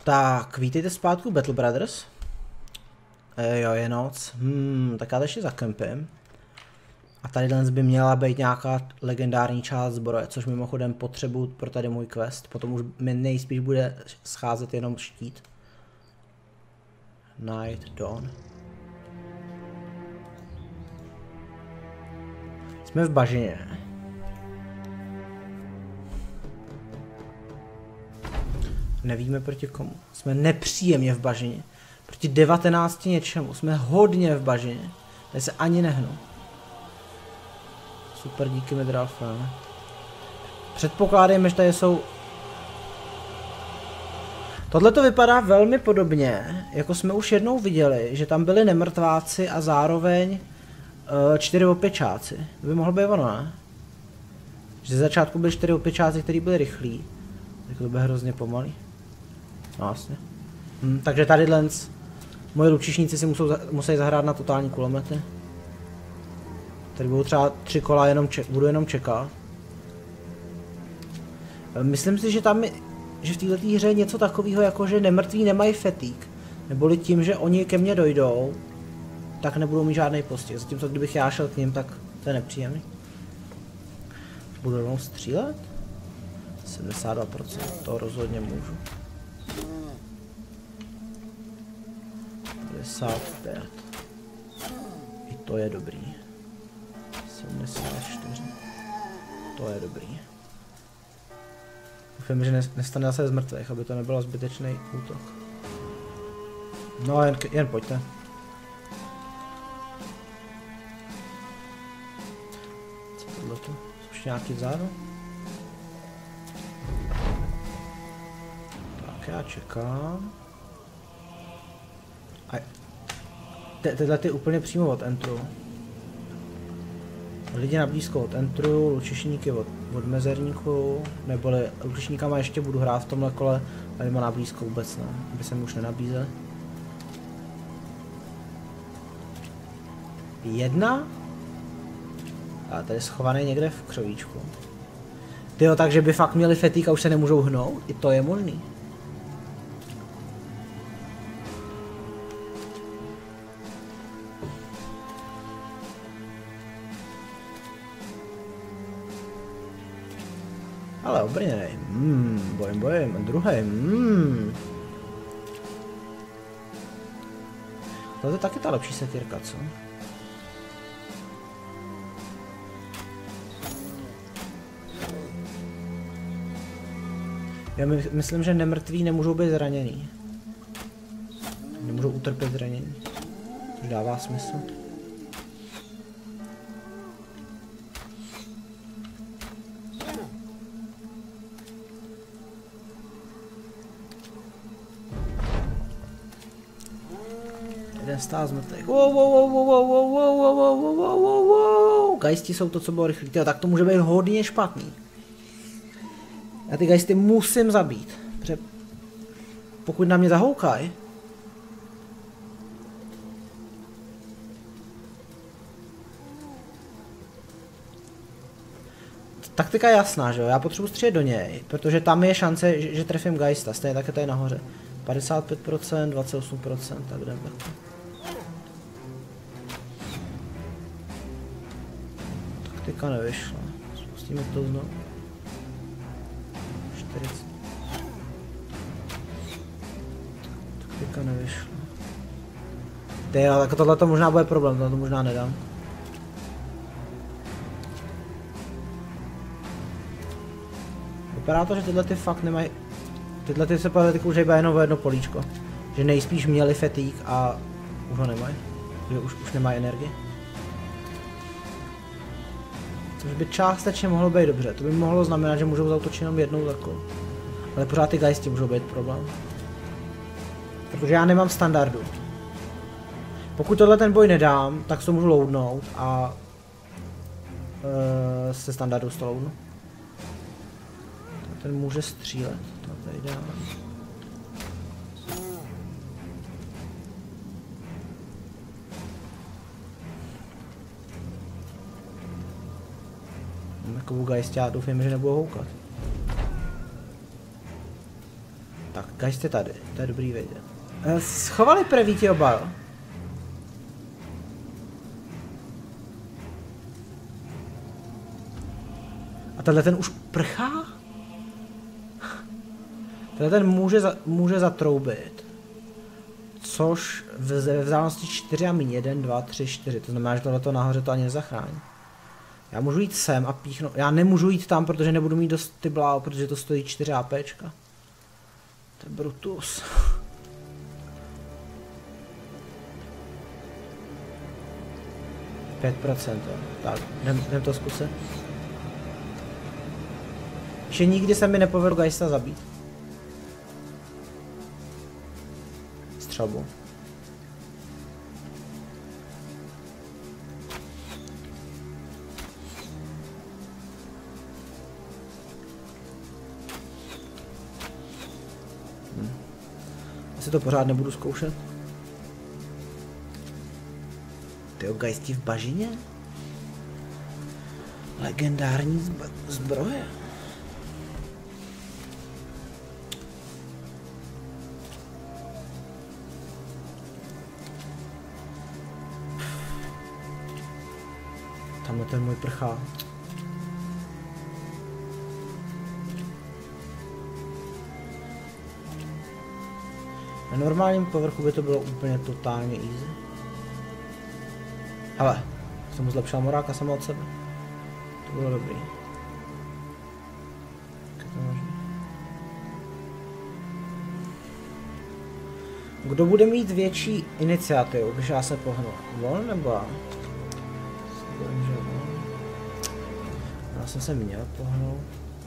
Tak, vítejte zpátku Battle Brothers. Jo, je noc. Tak já ještě zakempím. A tady dnes by měla být nějaká legendární část zbroje, což mimochodem potřebuji pro tady můj quest. Potom už mi nejspíš bude scházet jenom štít. Night, Dawn. Jsme v bažině. Nevíme proti komu. Jsme nepříjemně v bažině. Proti 19 něčemu. Jsme hodně v bažině. Tady se ani nehnu. Super, díky Midralfan. Předpokládejme, že tady jsou... Tohle to vypadá velmi podobně, jako jsme už jednou viděli, že tam byli nemrtváci a zároveň 4 opěčáci. To by mohlo být ono, ne? Že ze začátku byli 4 opěčáci, kteří byli rychlí. Tak to bude hrozně pomalý. No vlastně. Takže tady dnes moji lučišníci si musí zahrát na totální kulomety. Tady budou třeba 3 kola, budu jenom čekat. Myslím si, že tam že v této hře je něco takového, jako že nemrtví nemají fetík. Neboli tím, že oni ke mně dojdou, tak nebudou mít žádný postih. Zatímco kdybych já šel k ním, tak to je nepříjemný. Budu rovnou střílet? 72%, to rozhodně můžu. 55. I to je dobrý. 74. To je dobrý. Doufám, že nestane zase z mrtvých, aby to nebylo zbytečný útok. No jen pojďte. Co tohleto? Jsou ještě nějaký vzadu? Tak já čekám. Tyhle ty úplně přímo od entru. Lidi na blízko od entru, lučišníky od mezerníku, neboli lučišníkama ještě budu hrát v tomhle kole, ale má na blízko vůbec ne, aby se mi už nenabízel. 1? A tady je schovaný někde v křovíčku. Tyjo, takže by fakt měli fetík a už se nemůžou hnout? I to je možný. Ale obrněnej. Bojím. A druhý. To je taky ta lepší sekírka, co? Já myslím, že nemrtví nemůžou být zranění. Nemůžou utrpět zranění. Což dává smysl. Jeden stáz mrtvých. Geisti jsou to, co bylo rychlý. Tak to může být hodně špatný. Já ty geisty musím zabít. Protože pokud na mě zahoukají, taktika je jasná, že jo? Já potřebuji střílet do něj, protože tam je šance, že trefím geista. Stejně tak je tady nahoře. 55%, 28%, tak jdem takhle. Taktika nevyšla. Spustíme to znovu. 40. Taktika nevyšla. Tak tohle to možná bude problém, to možná nedám. Vypadá to, že tyhle ty fakt nemají... Tyhle ty se podle už hejba jenom o jedno políčko. Že nejspíš měli fetík a už ho nemají. Že už nemají energii. Což by částečně mohlo být dobře. To by mohlo znamenat, že můžou zautočit jenom jednou takovou. Ale pořád ty geisti můžou být problém. Protože já nemám standardu. Pokud tohle ten boj nedám, tak se to můžu loadnout a... se standardu to loadnu. Ten může střílet. To tady dám. Takovou geistě, já doufám, že nebudu houkat. Tak Geist je tady, to je dobrý vědět. Schovali preví ti oba, jo? A tenhle ten už prchá? Tenhle ten může zatroubit. Což ve vzdálenosti 4 a míň 1, 2, 3, 4. To znamená, že tohleto nahoře to ani nezachrání. Já můžu jít sem a píchnout. Já nemůžu jít tam, protože nebudu mít dost ty bláho, protože to stojí 4 APčka. To je Brutus. %, jo. Tak, jdem to zkusit. Že nikdy se mi nepovedlo Geista zabít. Střelbu. Asi to pořád nebudu zkoušet. Tyjo, Geisti v bažině? Legendární zbroje. Tamhle ten můj prchá. Na normálním povrchu by to bylo úplně totálně easy. Hele, jsem mu zlepšil moráka sama od sebe. To bylo dobrý. Kdo bude mít větší iniciativu, když já se pohnu? On nebo já? Já jsem se měl pohnout.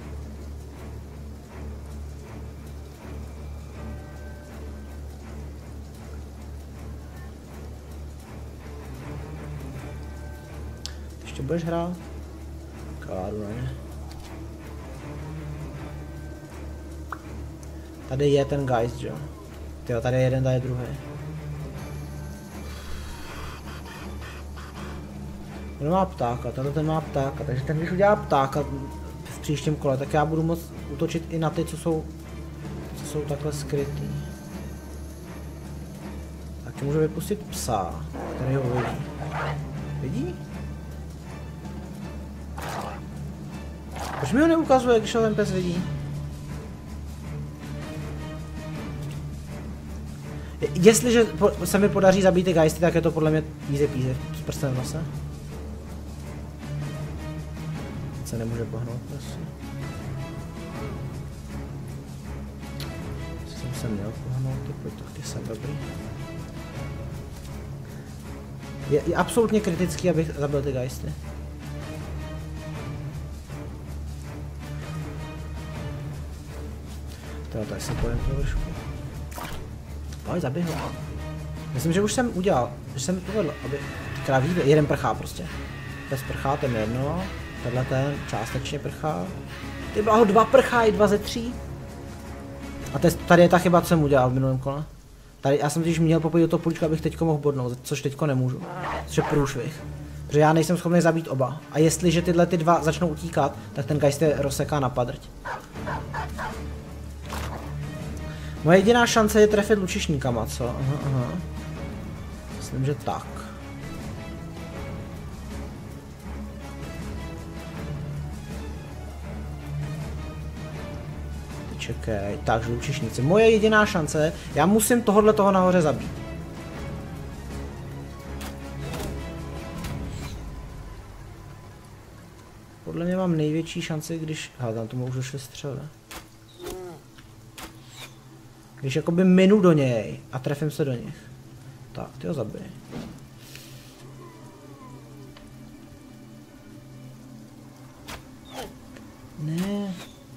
Ještě budeš hrát? Káru na ně. Tady je ten Geist, jo? Tyjo, tady je jeden, tady je druhý. On má ptáka, ten má ptáka, takže ten když udělá ptáka v příštím kole, tak já budu moct útočit i na ty, co jsou takhle skrytý. Tak můžu vypustit psa, který ho vidí. Vidí? Proč mi ho neukazuje, když ho ten pes vidí? Jestliže se mi podaří zabít ty Geisty, tak je to podle mě easy peasy s prstem v nose. Se nemůže pohnout, prosím. Jsem se měl pohnout, pojď to, ty jsem dobrý. Je absolutně kritický, abych zabil ty Geisty. Tady se pojem trošku. Pojď, zabij ho. Myslím, že už jsem udělal, že jsem povedl, aby ty kráví, jeden prchá prostě. Bez prchá, ten jedno, tenhle ten částečně prchá. Ty bláho, 2 prchají, 2 ze 3. A tady je ta chyba, co jsem udělal v minulém kole. Tady já jsem totiž měl popojit do toho půlíčka, abych teďko mohl bodnout, což teďko nemůžu. Což je průšvih. Protože já nejsem schopný zabít oba. A jestliže tyhle ty dva začnou utíkat, tak ten Geist je rozseká na padrť. Moje jediná šance je trefit lučišníkama, co? Aha. Myslím, že tak. Čekej, takže lučišníci. Moje jediná šance, já musím toho nahoře zabít. Podle mě mám největší šanci, když... Hele, tam tomu už došly střely. Když jakoby minu do něj a trefím se do nich. Tak, ty ho zabij. Ne.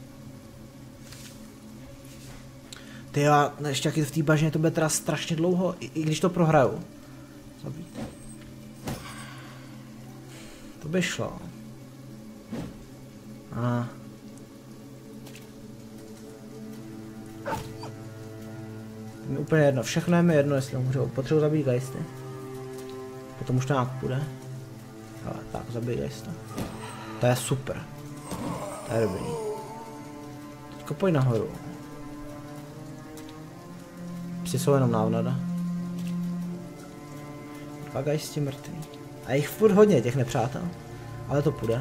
Ty já, ještě jak je v té bažině, to bude teda strašně dlouho, i když to prohraju. Zabít. To by šlo. Mi úplně jedno, všechno je mi jedno, jestli můžu, potřebuji zabít Geisty. Potom už to nějak půjde. Ale tak, zabij Geista. To je super. To je dobrý. Teďko pojď nahoru. Gajsti jsou jenom návnada. 2 gajsti mrtví. A jich furt hodně, těch nepřátel. Ale to půjde.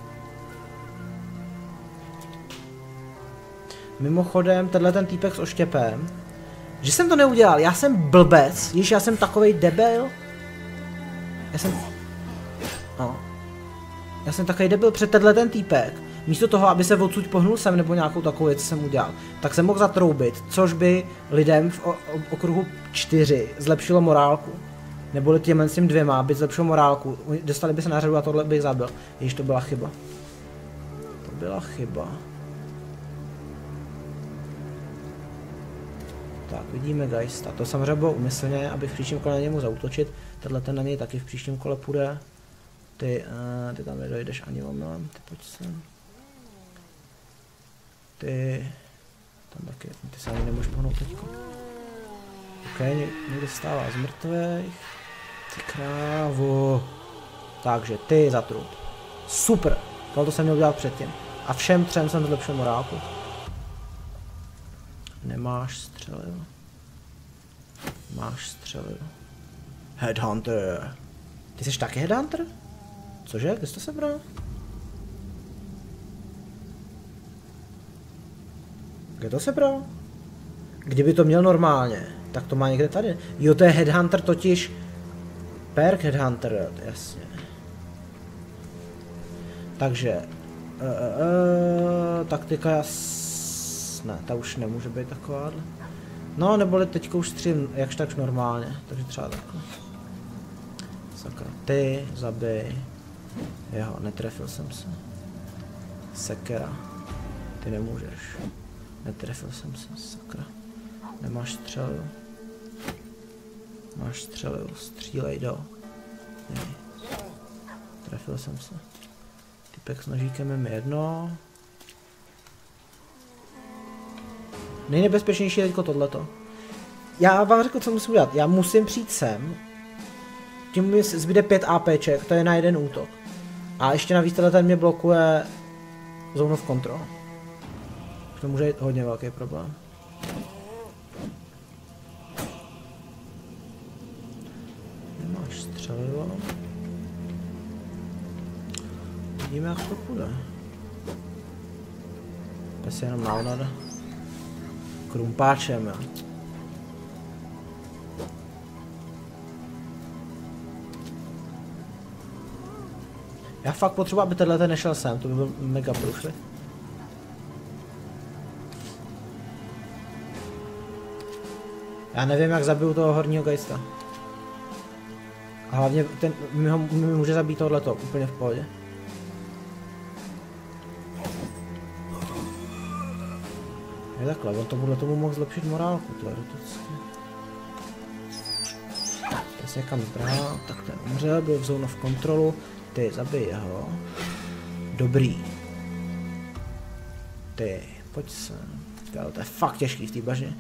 Mimochodem, tenhle ten týpek s oštěpem. Že jsem to neudělal, já jsem blbec, již já jsem takovej debil. Já jsem takovej debil před tenhle ten týpek. Místo toho, aby se odsud pohnul sem nebo nějakou takovou věc jsem udělal, tak jsem mohl zatroubit, což by lidem v okruhu 4 zlepšilo morálku. Neboli těmhle s tím 2 by zlepšilo morálku, dostali by se na řadu a tohle bych zabil. Jež to byla chyba. To byla chyba. Tak, vidíme Geista. To samozřejmě bylo úmyslně, aby v příštím kole na němu zaútočit. Tenhle ten na něj taky v příštím kole půjde. Ty tam nedojdeš ani omylem, ty pojď sem. Ty taky, ty se ani nemůžeš pohnout teďko. Ok, někde stává z mrtvých. Ty krávo. Takže ty zatrut. Super, to jsem měl udělat předtím. A všem 3 jsem zlepšil morálku. Nemáš střelivo. Máš střelivo. Headhunter. Ty jsi taky headhunter? Cože? Kde jsi to sebral? Kde to sebral? Kdyby to měl normálně, tak to má někde tady. Jo, to je headhunter totiž. Perk headhunter, jasně. Takže. Taktika ne, ta už nemůže být taková. No, neboli teďka už střím jakž tak normálně, takže třeba takhle. Sakra, ty zabij. Jo, netrefil jsem se. Sekera. Ty nemůžeš. Netrefil jsem se, sakra. Nemáš střelivo. Máš střelivo, střílej do. Nej. Trefil jsem se. Typek s nožíkem je mi jedno. Nejnebezpečnější je teďko tohleto. Já vám řekl, co musím udělat. Já musím přijít sem. Tím mi zbyde 5 APček, to je na jeden útok. A ještě navíc ten mě blokuje zone of control. To může být hodně velký problém. Nemáš střelivo. Vidíme, jak to půjde. Pes je jenom návnada. Krumpáčem, jo. Já fakt potřebuji, aby tenhle nešel sem, to by byl mega průšvih. Já nevím, jak zabiju toho horního Geista. A hlavně ten mi může zabít tohleto, úplně v pohodě. Je takhle, on tomu mohl zlepšit morálku, teoreticky. Ten se někam zdrhá, tak ten umřel, byl v zone of controlu. Ty, zabij ho. Dobrý. Ty, pojď sem. To je fakt těžký v té bažně.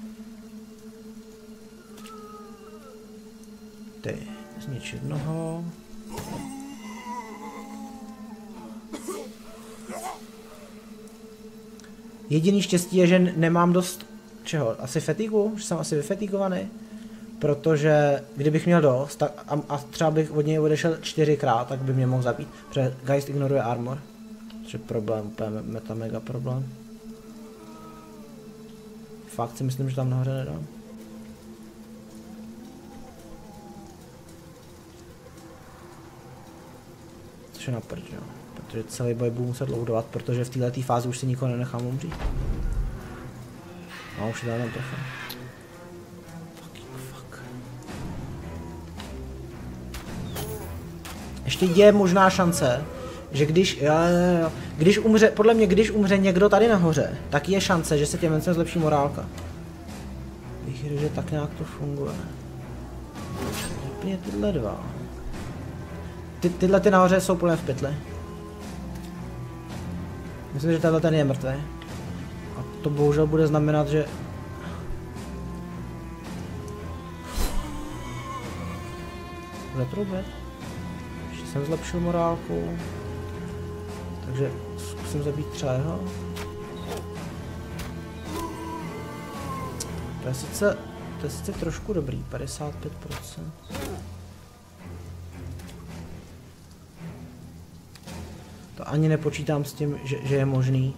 Ty, znič jednoho. Jediný štěstí je, že nemám dost čeho? Asi fatigu? Že jsem asi vyfatigovaný? Protože kdybych měl dost, tak a třeba bych od něj odešel 4krát, tak by mě mohl zabít. Protože Geist ignoruje armor. Což je problém, úplně mega problém. Fakt si myslím, že tam nahoře nedám. Což je na prd, jo. Protože celý boj budu muset loadovat, protože v této fázi už si nikoho nenechám umřít. No, už je tam trochu. Ještě je možná šance, že když umře, podle mě, když umře někdo tady nahoře, tak je šance, že se těm vencem zlepší morálka. Bych řekl, že tak nějak to funguje. Úplně tyhle dva. Tyhle ty nahoře jsou plně v pytli. Myslím, že tenhle ten je mrtvý. A to bohužel bude znamenat, že... Zatroubit. Ještě jsem zlepšil morálku. Takže zkusím zabít třeba jeho. To je sice To je sice trošku dobrý, 55%. To ani nepočítám s tím, že je možný,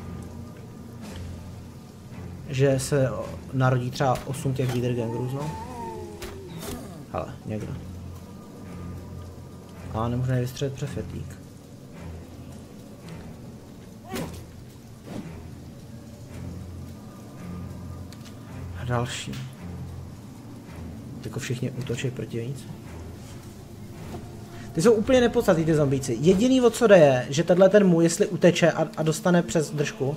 že se narodí třeba 8 těch Wiedergängerů znovu. Hele, někdo. A nemůžu nevystřelit přes fetík. A další. Jako všichni útočí protivníci. Ty jsou úplně nepodstatný ty zombíci. Jediný o co jde je, že tenhle ten mu, jestli uteče a dostane přes držku,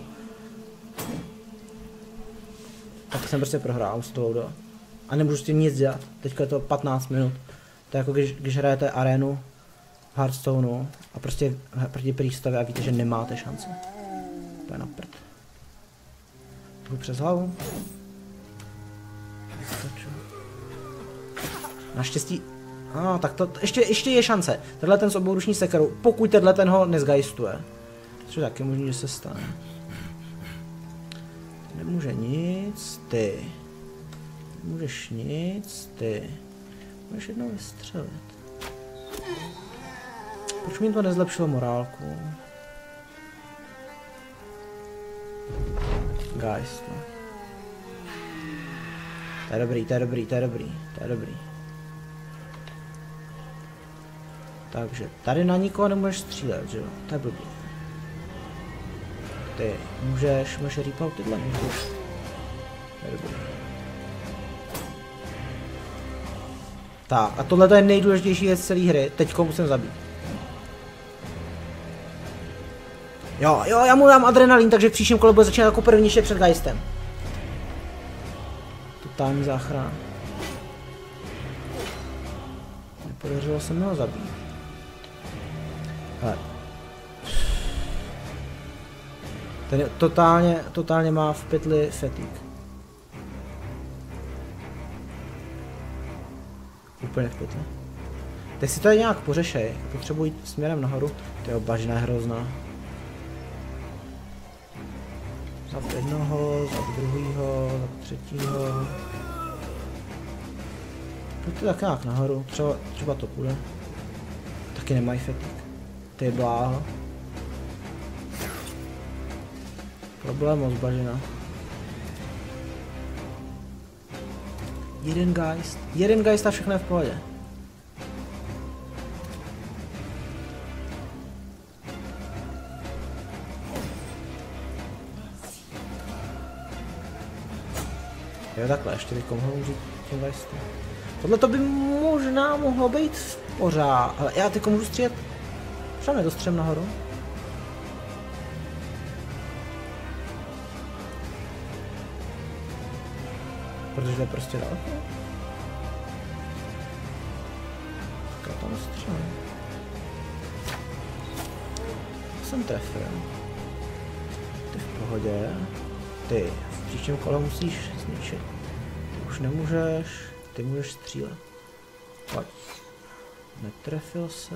tak jsem prostě prohrál s tou do. A nemůžu s tím nic dělat. Teďka je to 15 minut. To je jako když hrajete arénu v Hearthstoneu a prostě proti Priestovi a víte, že nemáte šanci. To je na prd. Jdu přes hlavu. Naštěstí. Tak to ještě je šance. Tenhle ten s obouruční sekerou, pokud tenhle ten ho nezgeistuje. Což taky možný, že se stane. Nemůže nic, ty. Nemůžeš nic, ty. Můžeš jednou vystřelit. Proč mi to nezlepšilo morálku? Geist, no. To je dobrý, to je dobrý, to je dobrý, to je dobrý. Takže tady na nikoho nemůžeš střílet, že jo? To je blbý. Ty můžeš rýpnout tyhle, můžeš. To je dobrý. Tak, a tohle je nejdůležitější věc celé hry. Teďko musím zabít. Jo, já mu dám adrenalin, takže v příštím kole bude začínat jako první ještě před Geistem. Totální záchrana. Nepodařilo se mi ho zabít. Hele. Ten je totálně má v pytli fetík. Úplně v pytli. Teď si to je nějak pořešej. Potřebuji jít směrem nahoru. To je bažina hrozná. Zap jednoho, zap druhýho, zap třetího. Pojďte tak nějak nahoru. Třeba to půjde. Taky nemají fetík. Ty bláho. Problém bažina. Jeden geist a všechno je v pohodě. Jo, takhle, ještě bych mohl umřít tím geistem. Tohle to by možná mohlo být v pořád, ale já teď můžu střílet. Třeba nedostřem nahoru. Protože to je prostě daleko. Já tam střelím. Jsem trefil. Ty v pohodě. Ty v příštím kole musíš zničit. Ty už nemůžeš. Ty můžeš střílet. Pojď. Netrefil se.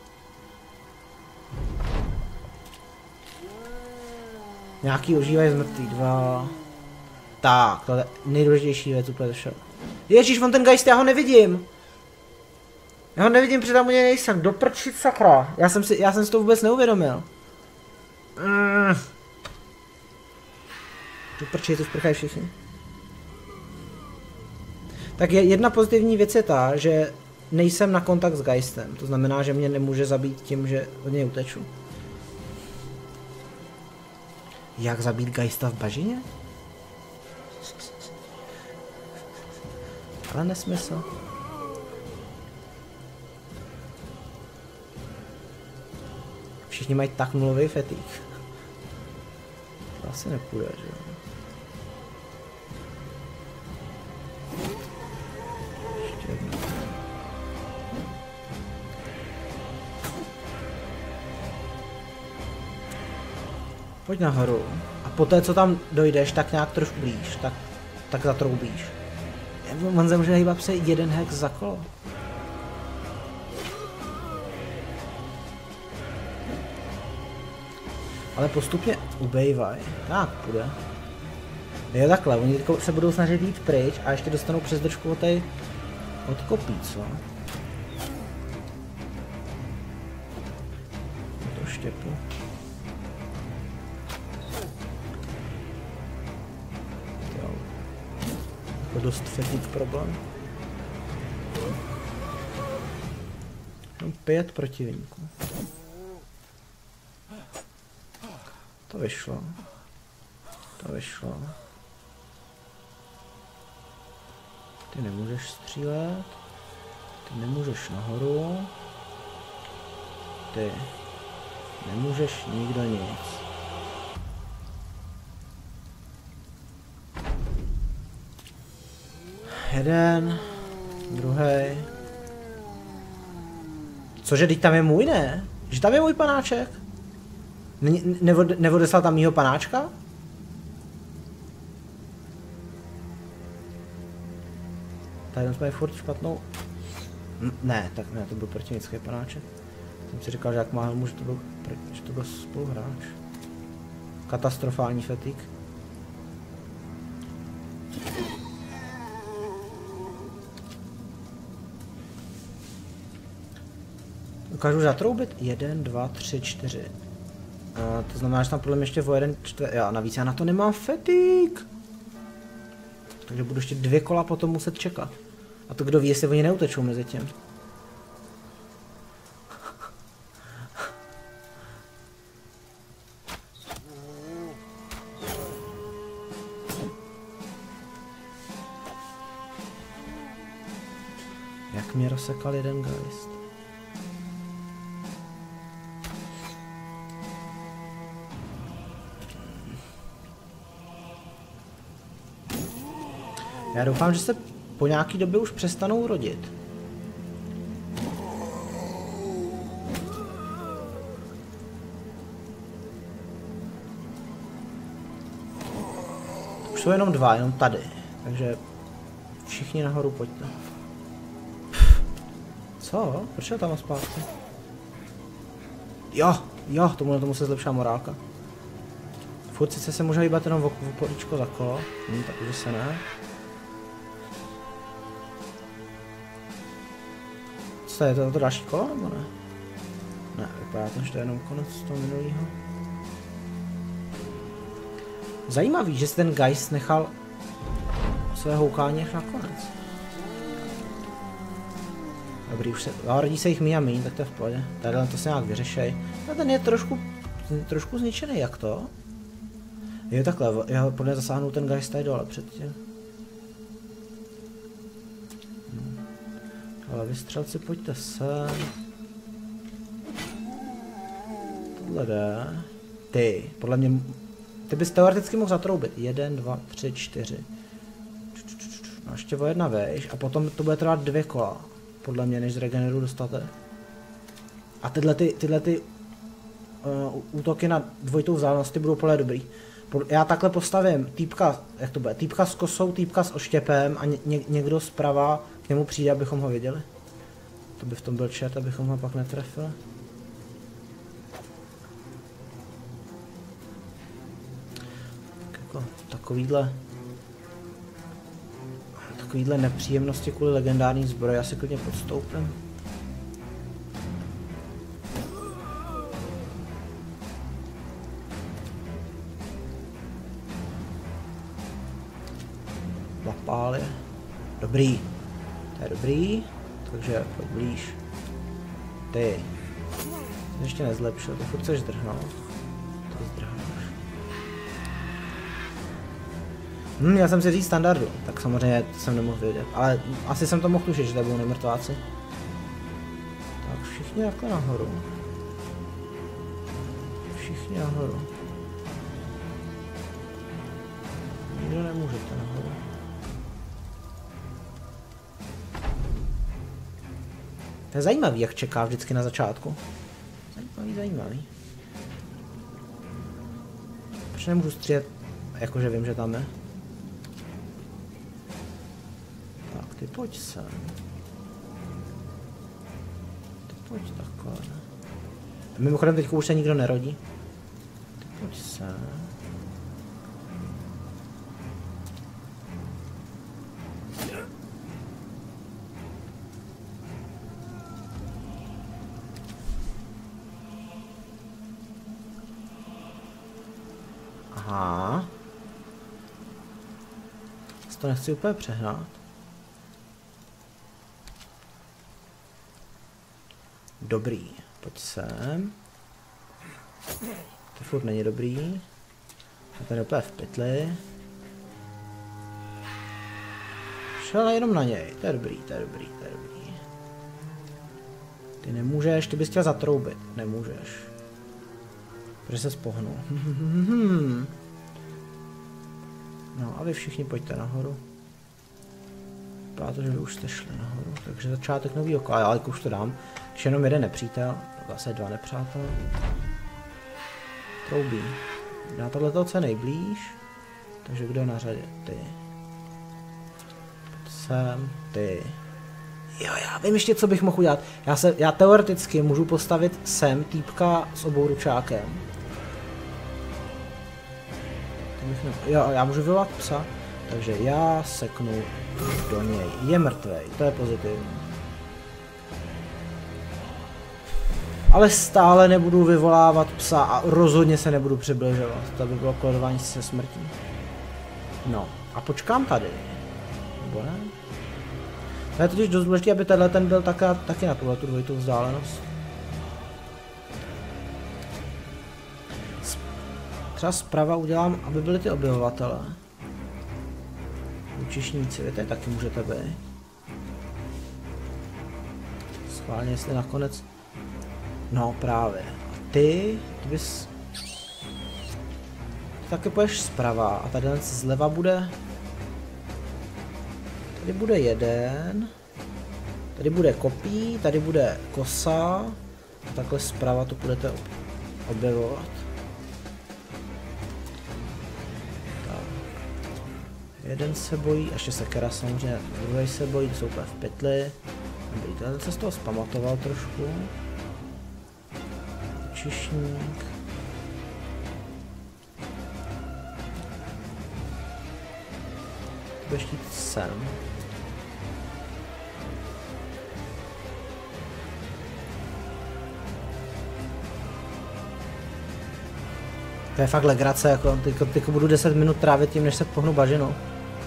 Nějaký ožívají zmrtvý, 2. Tak, to je nejdůležitější věc úplně došel. Ježíš, on ten geist, já ho nevidím. Já ho nevidím, protože tam u něj nejsem. Doprčit sakra. Já jsem si to vůbec neuvědomil. Doprčit, to sprchají všichni. Tak jedna pozitivní věc je ta, že nejsem na kontakt s geistem. To znamená, že mě nemůže zabít tím, že od něj uteču. Jak zabít geista v bažině? Ale nesmysl. Všichni mají tak nulový fetík. To asi nepůjde, že jo? Ještě jednou. Pojď nahoru. A poté, co tam dojdeš, tak nějak trošku blíž. Tak zatroubíš. On se může hýbat se jeden hex za kolo. Ale postupně ubejvaj. Tak, půjde. Je takhle, oni se budou snažit jít pryč a ještě dostanou přes držku od kopí, co? To štěpu. Jo. To dost fetík problém. Mám 5 protivníků. To vyšlo. To vyšlo. Ty nemůžeš střílet. Ty nemůžeš nahoru. Ty nemůžeš nikdo nic. Jeden. Druhý. Cože, teď tam je můj, ne? Že tam je můj panáček? Neodeslal tam mýho panáčka? Tady jsme furt špatnou... Ne, tak ne, to byl protivnický panáček. Jsem si říkal, že jak má helmu, že to byl spoluhráč. Katastrofální fetik. Ukážu zatroubit? 1, 2, 3, 4. To znamená, že tam podle mě ještě o 1 čtvrt... Já navíc já na to nemám fetik. Takže budu ještě 2 kola potom muset čekat. A to kdo ví, jestli oni neutečou mezi tím. Jak mě rozsekal jeden geist. Já doufám, že se po nějaký době už přestanou rodit. Už jsou jenom 2, jenom tady. Takže všichni nahoru pojďte. Co? Proč je tam zpátky? Jo, tomu se zlepšila morálka. Furt sice se může hýbat jenom o poličko za kolo. Tak už se ne. Co je to další kolo, nebo ne? Ne, vypadá to, že to je jenom konec toho minulého. Zajímavý, že si ten geist nechal své houkání až na konec. Dobrý, už se... rodí se jich míň a míň, tak to je v pohodě. Tadyhle to se nějak vyřešej. A ten je trošku zničený, jak to? Jo, takhle, já podle zasáhnu ten geist tady dole předtím. Ale vy střelci, pojďte sem. Tohle jde. Ty, podle mě... Ty bys teoreticky mohl zatroubit. 1, 2, 3, 4. No ještě o 1 vejš a potom to bude trvat 2 kola. Podle mě, než zregeneru dostate. A tyhle útoky na dvojitou vzdálenosti budou podle dobrý. Já takhle postavím týpka, jak to bude, týpka s kosou, týpka s oštěpem a někdo zprava k němu přijde, abychom ho viděli. To by v tom byl chat, abychom ho pak netrefili. Tak jako takovýhle nepříjemnosti kvůli legendární zbroji asi klidně podstoupím. Lapál je. Dobrý. To je dobrý. Takže pojď blíž. Ty. Ještě nezlepšil, to furt chceš zdrhnout. To zdrhneš. Já jsem si říct standardu, tak samozřejmě jsem nemohl vědět. Ale asi jsem to mohl tušit, že tady budou nemrtváci. Tak všichni jako nahoru. Všichni nahoru. Nikdo nemůžete nahoru. To je zajímavý, jak čeká vždycky na začátku. Zajímavý. Proč nemůžu střílet, jakože vím, že tam je? Tak, ty pojď sem. Ty pojď takhle. Mimochodem teďka už se nikdo nerodí. Ty pojď sem. Aha. To nechci úplně přehnat. Dobrý, pojď sem. To furt není dobrý. A ten je úplně v pytli. Šel jenom na něj, to je dobrý, to je dobrý, to je dobrý. Ty nemůžeš, ty bys chtěl zatroubit, nemůžeš. Protože se spohnul. No a vy všichni pojďte nahoru. Vypadá to, že vy už jste šli nahoru, takže začátek novýho kola, ale už to dám. Když jenom jeden nepřítel, zase dva nepřátelé. Troubí. Na tohleto co je nejblíž, takže kdo je na řadě? Ty. Pojď sem, ty. Jo, já vím ještě, co bych mohl udělat. Já teoreticky můžu postavit sem týpka s obouručákem. Jo, já můžu vyvolat psa, takže já seknu do něj. Je mrtvej, to je pozitivní. Ale stále nebudu vyvolávat psa a rozhodně se nebudu přibližovat. To by bylo koledování se smrtí. No, a počkám tady. Nebo ne? To je totiž dost důležité, aby tenhle ten byl taky na tuhle dvojitou vzdálenost. Třeba zprava udělám, aby byly ty objevovatele. Lučišníci, vy tady taky můžete být. Schválně, jestli nakonec... No právě. A ty bys... Ty taky půjdeš zprava a tady zleva bude... Tady bude jeden. Tady bude kopí, tady bude kosa. A takhle zprava to budete objevovat. Jeden se bojí, ještě sekera samozřejmě, druhý se bojí, to jsou úplně v pytli. Dobrý, tenhle se z toho zpamatoval trošku. Čišník. Budeš jít sem. To je fakt legrace, jako teďko budu 10 minut trávit tím, než se pohnu bažinou.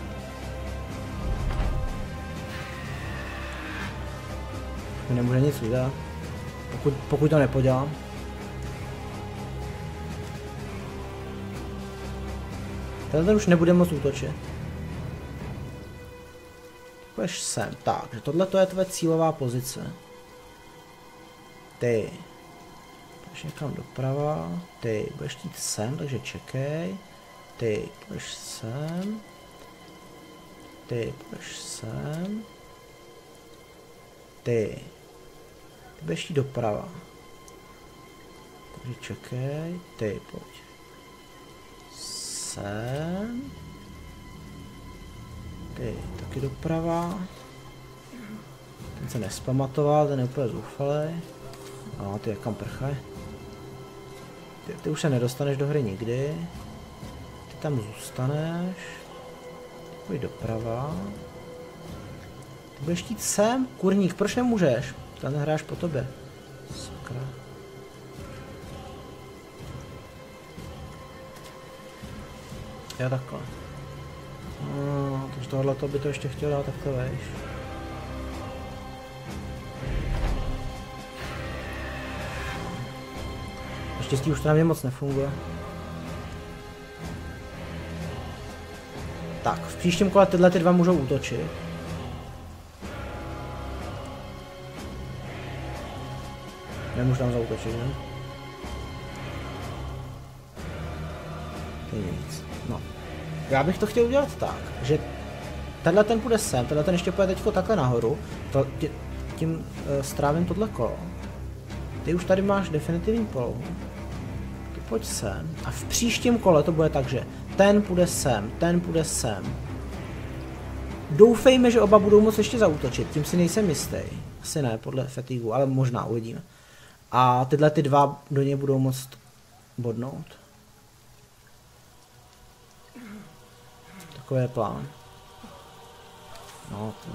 Mi nemůže nic udělat, pokud to nepodělám. Tenhle už nebude moc útočit. Půjdeš sem, takže tohle je tvoje cílová pozice. Ty. Půjdeš někam doprava, ty budeš jít sem, takže čekej. Ty půjdeš sem. Ty půjdeš sem. Ty budeš jít doprava. Takže čekej, ty pojď. Sem. Ty taky doprava. Ten se nespamatoval, ten je úplně zoufalej. No, ty jakam prchaj. Ty už se nedostaneš do hry nikdy. Ty tam zůstaneš. Ty pojď doprava. Ty budeš jít sem, kurník, proč nemůžeš? Ty nehráš po tobě. Sakra. Já takhle. No, takže tohleto by to ještě chtěl dát takhle vejš. Naštěstí už to na mě moc nefunguje. Tak, v příštím kole tyhle ty dva můžou útočit. Nemůžu tam zaútočit, ne? Ty nic. No. Já bych to chtěl udělat tak, že tenhle ten půjde sem, tenhle ten ještě půjde teďko takhle nahoru, tím strávím tohle kolo. Ty už tady máš definitivní polohu. Ty pojď sem a v příštím kole to bude tak, že ten půjde sem, ten půjde sem. Doufejme, že oba budou moct ještě zaútočit, tím si nejsem jistý. Asi ne, podle fatigu, ale možná uvidíme. A tyhle ty dva do něj budou moct bodnout. Takový je plán. No to...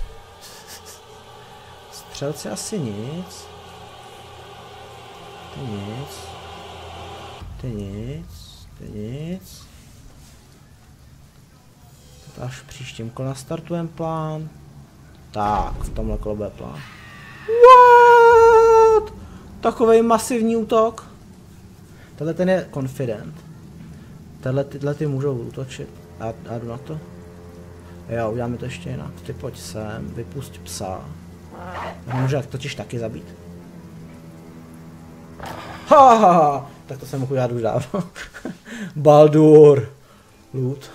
Střelci asi nic. Ty nic. Ty nic. To je nic. To až v příštím kole nastartujeme plán. Tak, v tomhle kole bude plán. What? Takovej masivní útok. Tenhle ten je confident. Tyhle ty můžou útočit. Já jdu na to. Jo, uděláme to ještě jinak. Ty pojď sem, vypusť psa. Může totiž taky zabít. Ha, tak to jsem mohl udělat už dávno. Baldur. Loot.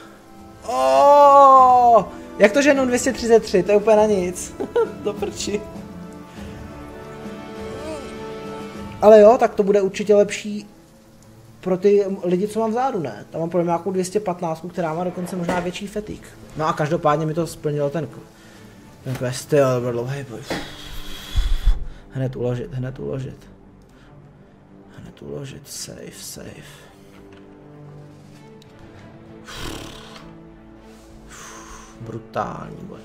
Oh, jak to, že jenom 233, to je úplně na nic. Do prči. Ale jo, tak to bude určitě lepší pro ty lidi, co mám vzadu, ne? Tam mám podle mě nějakou 215, která má dokonce možná větší fetík. No a každopádně mi to splnilo ten quest, jo, to byl dlouhý boj. Hned uložit, save. Brutální boj.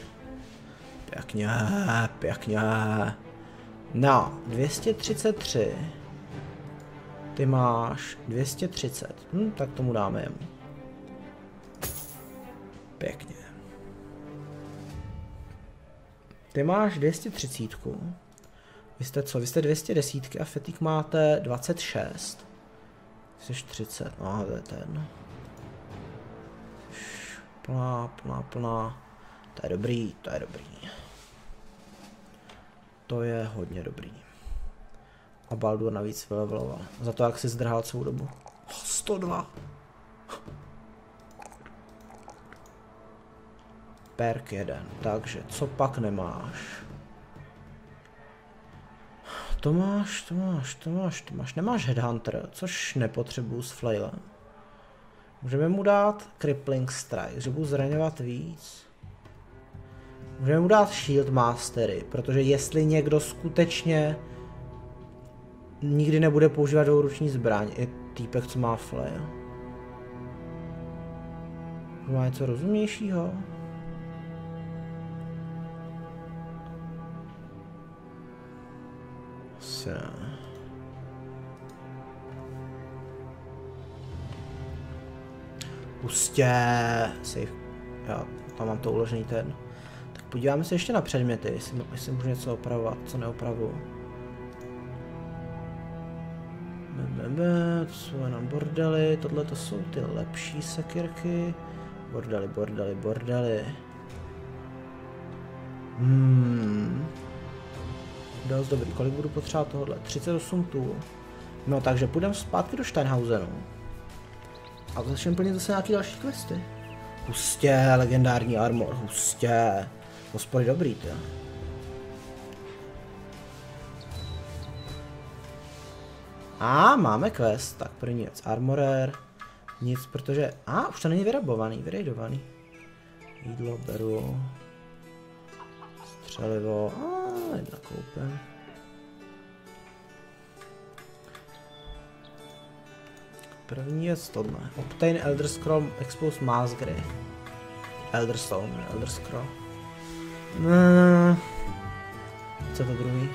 Pěkně. No, 233. Ty máš 230. Tak tomu dáme jemu. Pěkně. Ty máš 230. Vy jste co? Vy jste 210 a fetík máte 26. Jsi 30. No, to je ten. Plná. To je dobrý. To je hodně dobrý. A Baldur navíc vyleveloval. Za to, jak si zdrhal celou dobu. 102. Perk 1. Takže, co pak nemáš? To máš. Nemáš Headhunter, což nepotřebuju s flailem. Můžeme mu dát Crippling Strike, že budu zraňovat víc. Můžeme mu dát Shield Mastery, protože jestli někdo skutečně nikdy nebude používat dvouruční zbraň, je týpek, co má flail. Má něco rozumnějšího? Asi ne. Pustě. Safe. Já tam mám to uložený ten. Tak podíváme se ještě na předměty, jestli můžu něco opravovat, co neopravuju. To jsou jenom bordely, tohle to jsou ty lepší sekirky. Bordely. Dost dobrý, kolik budu potřebovat tohle? 38 tůl. No takže půjdeme zpátky do Steinhausenu. A začneme plnit zase nějaký další questy. Hustě, legendární armor, hustě. Hospody dobrý, to. A máme quest, tak první věc, armorer. Nic, protože, už to není vyrajdovaný. Jídlo beru. Střelivo, jedna koupím. První je tohle. Obtain Elder Scroll Expose Mass Grey. Elder Scroll. Co to druhý?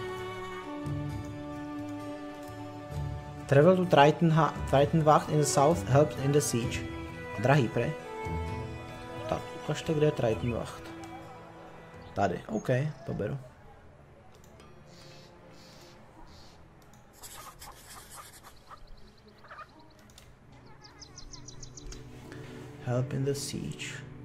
Travel to Tritonwacht in the south helps in the siege. Drahý, prej. Tak, ukažte, kde je Tritonwacht. Tady, OK, to beru. Help in the siege.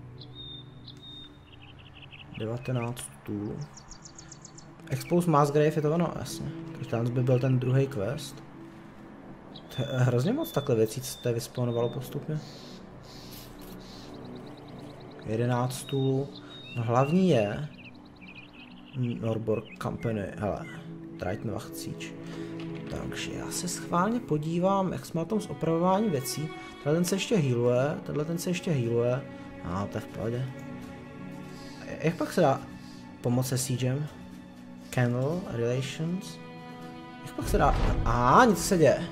19 tůl. Expose Massgrave je to ono, jasně. Protože tam by byl ten druhý quest. To je hrozně moc takhle věcí, co to vyspawnovalo postupně. 11 tůl. No hlavní je Norbor Company, hele, Tritonwacht Siege. Takže já se schválně podívám, jak jsme na tom s opravováním věcí. Tenhle ten se ještě healuje, to je v pohodě. Jak pak se dá pomoct se siegem? Candle, Relations. Jak pak se dá... Něco se děje.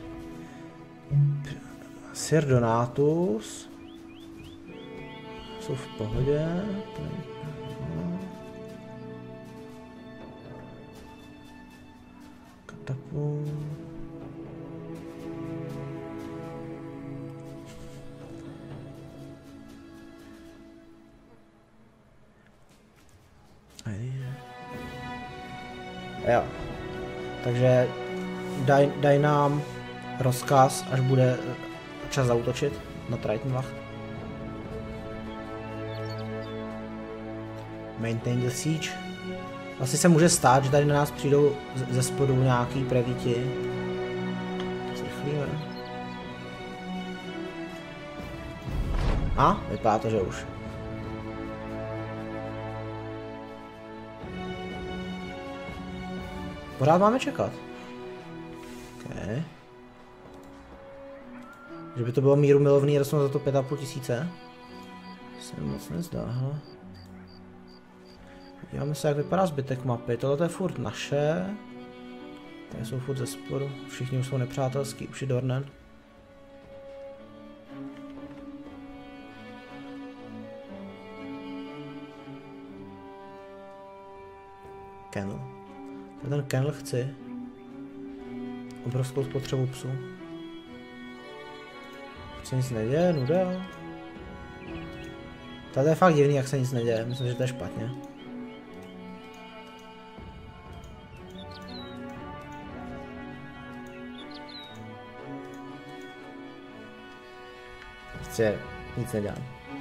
Sir Donatus. Jsou v pohodě. Katapult. Jo. Takže daj nám rozkaz, až bude čas zaútočit na Tritonwacht. Maintain the siege. Asi se může stát, že tady na nás přijdou ze spodu nějaký prevíti. Zrychlíme. A? Vypadá to, že už. Pořád máme čekat. Okay. Že by to bylo míru milovný, dostanu za to 5,5 tisíce. Se mi moc nezdá, hele. Díváme se, jak vypadá zbytek mapy. Tohle je furt naše. Tady jsou furt ze spodu. Všichni už jsou nepřátelský, už je Dornen. Kennel. Ten kennel chci. Obrovskou spotřebu psů. Už se nic neděje, nuda. Tady je fakt divný, jak se nic neděje. Myslím, že to je špatně. Prostě nic nedělám.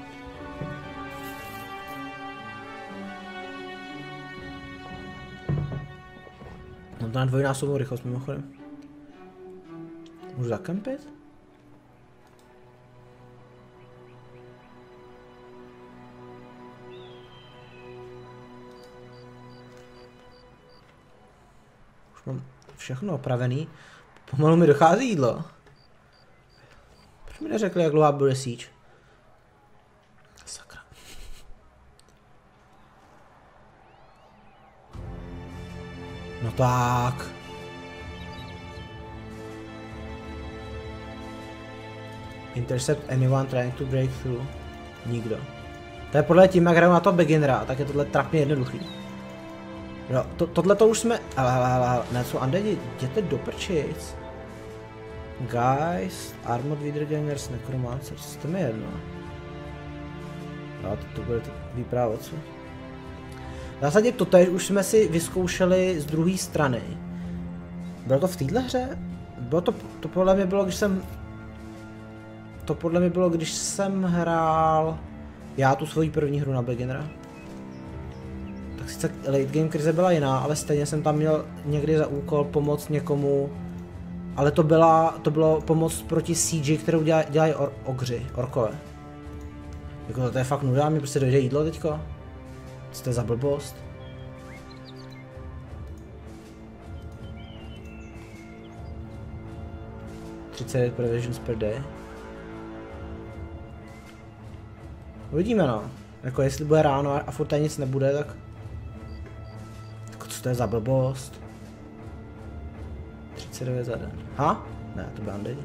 Mám to na dvojnásobnou rychlost mimochodem. Můžu zakempit? Už mám všechno opravený. Pomalu mi dochází jídlo. Proč mi neřekli, jak dlouhá bude siege? Sakra. No tak. Intercept anyone trying to break through. Nikdo. To je podle tím, jak hraju na to beginnera, tak je tohle trapně jednoduchý. Jo, tohle to už jsme... Ale, ne, jsou undeadi, jděte do prčic. Guys, Armored Wiedergängers, Necromancers, to mi je jedno. Jo, to bude výprava odsud. V zásadě toto už jsme si vyzkoušeli z druhé strany. Bylo to v téhle hře? Bylo to podle mě bylo, když jsem... To podle mě bylo, když jsem hrál já tu svoji první hru na beginnera. Tak sice late game krize byla jiná, ale stejně jsem tam měl někdy za úkol pomoct někomu. Ale to bylo pomoc proti siege, kterou dělají orkové. Jako to je fakt nuda, mi prostě dojde jídlo teďko. Co to je za blbost? $38 provisions per day. Uvidíme no. Jako jestli bude ráno a furt tady nic nebude, tak... Jako co to je za blbost? 39 za den. Ha? Ne, to byl undeadi.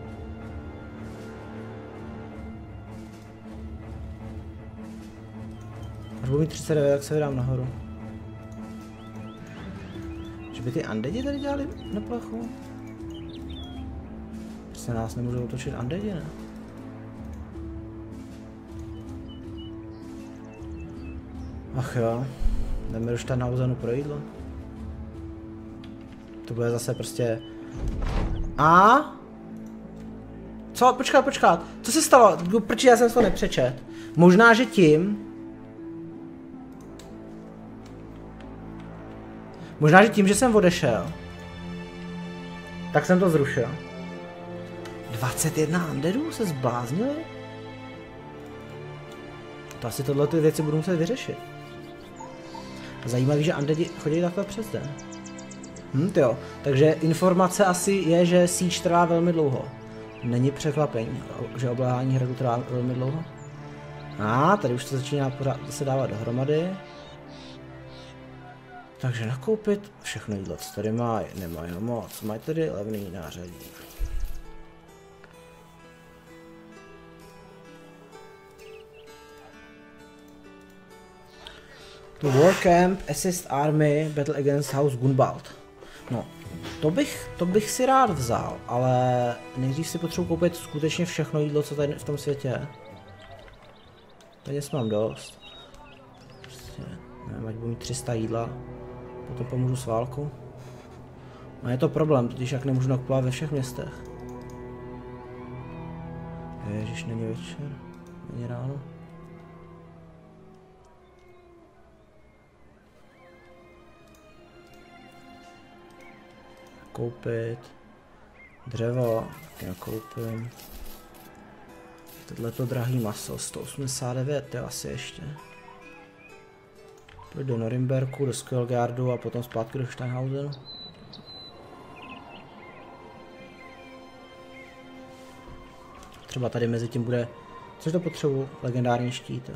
Až budu mít 39, tak se vydám nahoru. Že by ty undeadi tady dělali na plechu? Prostě nás nemůžou otočit undeadi, ne? Ach jo, jdeme už tam na uzanu pro jídlo. To bude zase prostě... A? Co? Počkat. Co se stalo? Proč já jsem to nepřečet? Možná, že tím... Možná, že tím, že jsem odešel. Tak jsem to zrušil. 21 undeadů se zbláznili? To asi tohle ty věci budu muset vyřešit. Zajímavý, že undeadi chodí takhle přes den. Jo. Takže informace asi je, že siege trvá velmi dlouho. Není překvapení, že obléhání hradu trvá velmi dlouho. A tady už to začíná pořád se dávat dohromady. Takže nakoupit všechno jídlo, co tady mají, nemají ho moc, mají tady levný nářadí. To War Camp, Assist Army, Battle Against House Gunbald. No, to bych si rád vzal, ale nejdřív si potřebuji koupit skutečně všechno jídlo, co tady v tom světě je. Peněz mám dost. Prostě, nevím, ať budu mít 300 jídla, potom pomůžu s válkou. No je to problém, totiž jak nemůžu nakupovat ve všech městech. Ježiš, není večer, není ráno. Koupit dřevo, taky nakoupím. Tohleto drahý maso, 189, je asi ještě. Pojď do Norimberku, do Skjöldgardu a potom zpátky do Steinhausenu. Třeba tady mezi tím bude, což to potřebuji, legendární štít.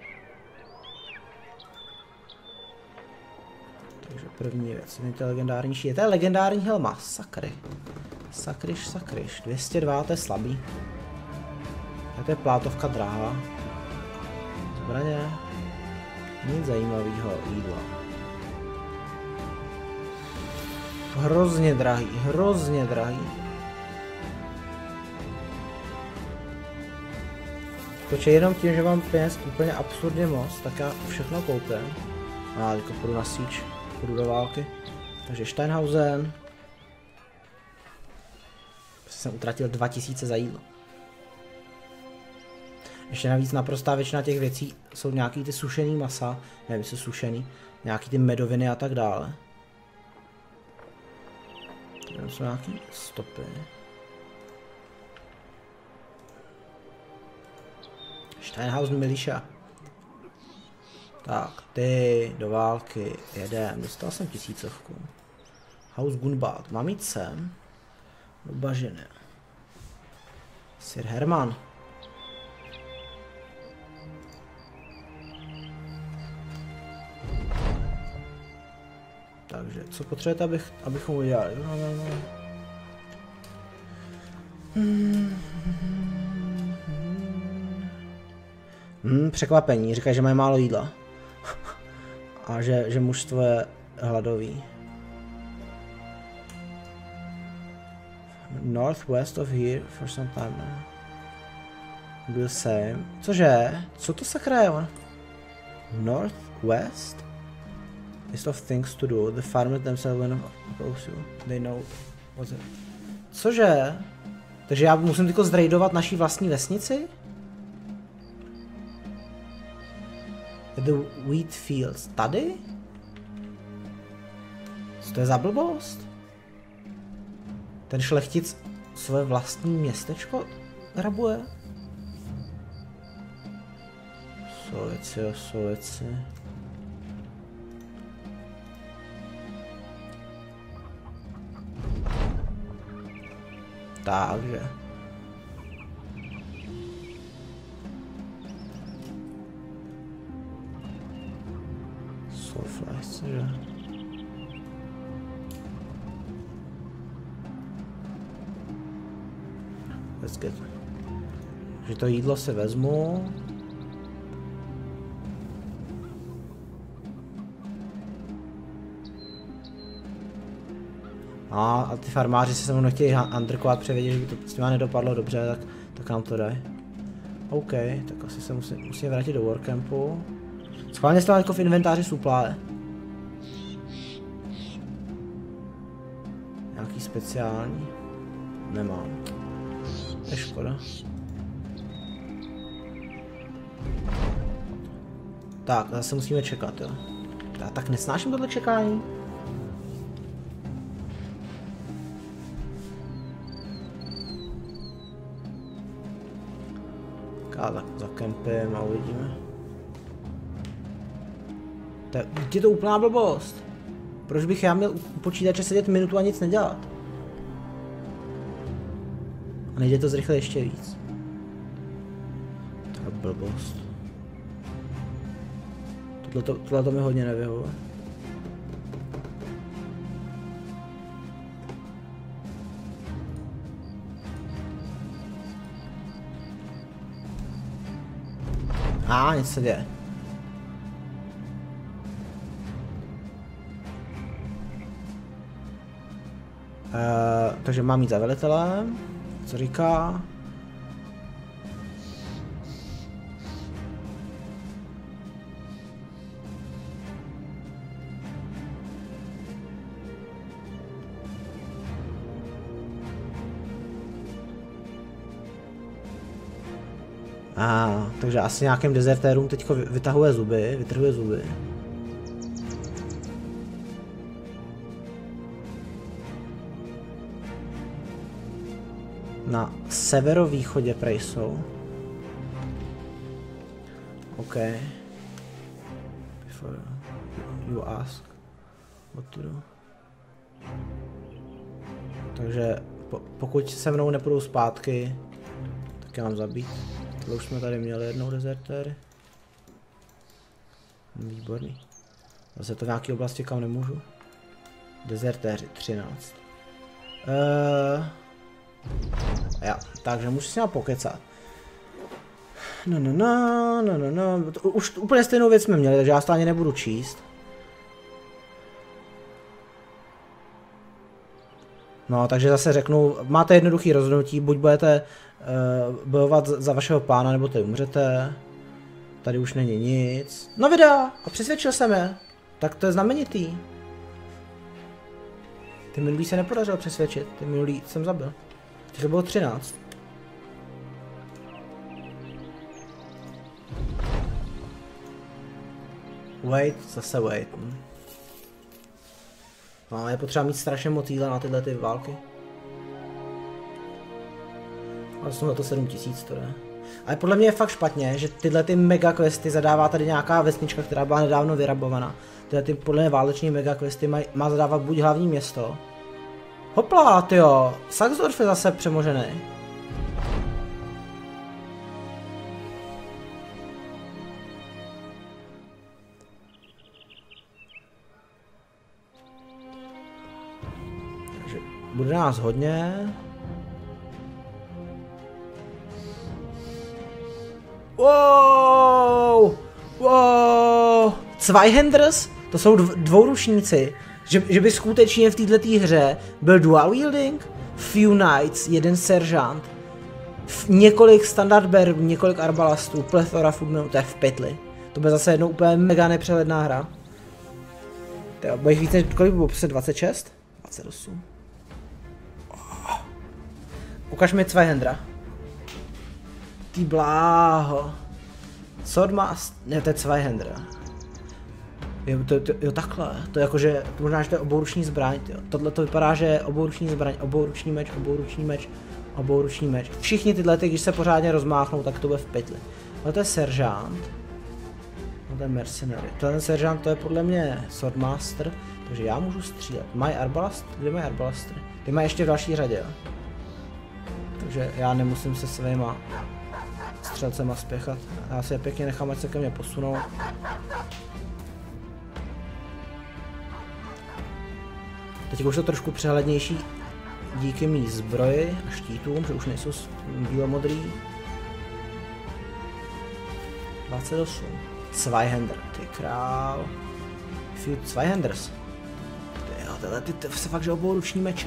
Takže první věc, to je legendární štít, to je legendární helma, sakry. Sakryš, 202, to je slabý. A to je plátovka drahá. Zbraně. Nic zajímavého jídla. Hrozně drahý. Protože jenom tím, že mám peněz úplně absurdně moc, tak já všechno koupím. A teďka půjdu na síč, půjdu do války. Takže Steinhausen. Jsem utratil 2000 za jídlo. Ještě navíc naprostá většina těch věcí jsou nějaký ty sušený masa, nevím, jestli sušený, nějaký ty medoviny a tak dále. Tady jsou nějaký stopy. Steinhausen Militia. Tak, ty do války, jedem, dostal jsem 1000. Haus Gunbald, mám jít sem. Do bažiny. Sir Herman. Takže, co potřebujete, abychom udělali? Překvapení, říkají, že mají málo jídla. A že mužstvo je hladový. Northwest of here for some time now. Do the same. Cože? Co to sakra je? Northwest? List of things to do. The farmers themselves when oppose you. They know what's it. Cože? Takže já musím tyko zraidovat naší vlastní vesnici? The wheat fields. Tady? Co to je za blbost? Ten šlechtic své vlastní městečko hrabuje? Jsou věci. Takže. Soulflies, cože? Takže to jídlo si vezmu. A ty farmáři se se mnou nechtějí underkovat, převědět, že by to s nima nedopadlo dobře, tak nám to dají. OK, tak asi se musíme vrátit do workcampu. Schválně stále jako v inventáři supply. Nějaký speciální? Nemám. To je škoda. Tak, zase musíme čekat, jo. Já tak nesnáším tohle čekání. Tak za kempem a uvidíme. Je to úplná blbost. Proč bych já měl u počítače sedět minutu a nic nedělat? A nejde to zrychle ještě víc. To je blbost. Tohle to mi hodně nevyhovuje. Nic se děje. Takže mám jít za velitelem. Co říká? Takže asi nějakým dezertérům teďko vytrhuje zuby. Na severovýchodě prej jsou. OK. Before you ask what to do. Takže pokud se mnou nepůjdou zpátky, tak já mám zabít. Tohle už jsme tady měli jednou dezertéry. Výborný. Zase to v nějaké oblasti, kam nemůžu. Dezertéři 13. Jo, takže můžu s ním pokecat. No. Už úplně stejnou věc jsme měli, takže já to ani nebudu číst. No, takže zase řeknu, máte jednoduché rozhodnutí, buď budete bojovat za vašeho pána, nebo tady umřete. Tady už není nic. No vydá, a přesvědčil jsem je. Tak to je znamenitý. Ty minulý se nepodařilo přesvědčit, ty minulý jsem zabil. Takže bylo 13. Wait, zase wait. No, je potřeba mít strašně moc jídla na tyhle ty války. Ale jsou na to 7000 to jde. Ale podle mě je fakt špatně, že tyhle ty mega questy zadává tady nějaká vesnička, která byla nedávno vyrabovaná. Tyhle ty podle mě váleční mega questy má zadávat buď hlavní město. Hopla, tyjo, Saxdorf je zase přemožený. Takže bude nás hodně. Wow! Zweihanders? To jsou dvouručníci. Že by skutečně v této hře byl dual wielding, few knights, jeden seržant, několik standard bearů, několik arbalastů, plethora footmenů, to je v pytli. To bude zase jednou úplně mega nepřehledná hra. Bude jich víc než kolik bylo? 26? 28. Ukaž mi Zweihandera. Ty bláho. Swordmaster, ne, to je Zweihander. Jo, takhle, to je jakože, možná, že to je obouruční zbraň, tohle to vypadá, že je obouruční zbraň, obouruční meč, obouruční meč, obouruční meč. Všichni tyhle, když se pořádně rozmáchnou, tak to bude v pytli. Ale to je seržant. To je mercenary. Ten seržant, to je podle mě Swordmaster, takže já můžu střílet. Mají arbalast? Kde mají arbalastry? Ty mají ještě v další řadě, jo. Takže já nemusím se svýma střelcema spěchat. Já si je pěkně nechám, ať se ke mně posunou. Teď už to trošku přehlednější díky mý zbroji a štítům, že už nejsou bílomodrý. 28. Zweihander, ty král. Few Zweihanders. Tyhle ty se fakt, že obouruční meče.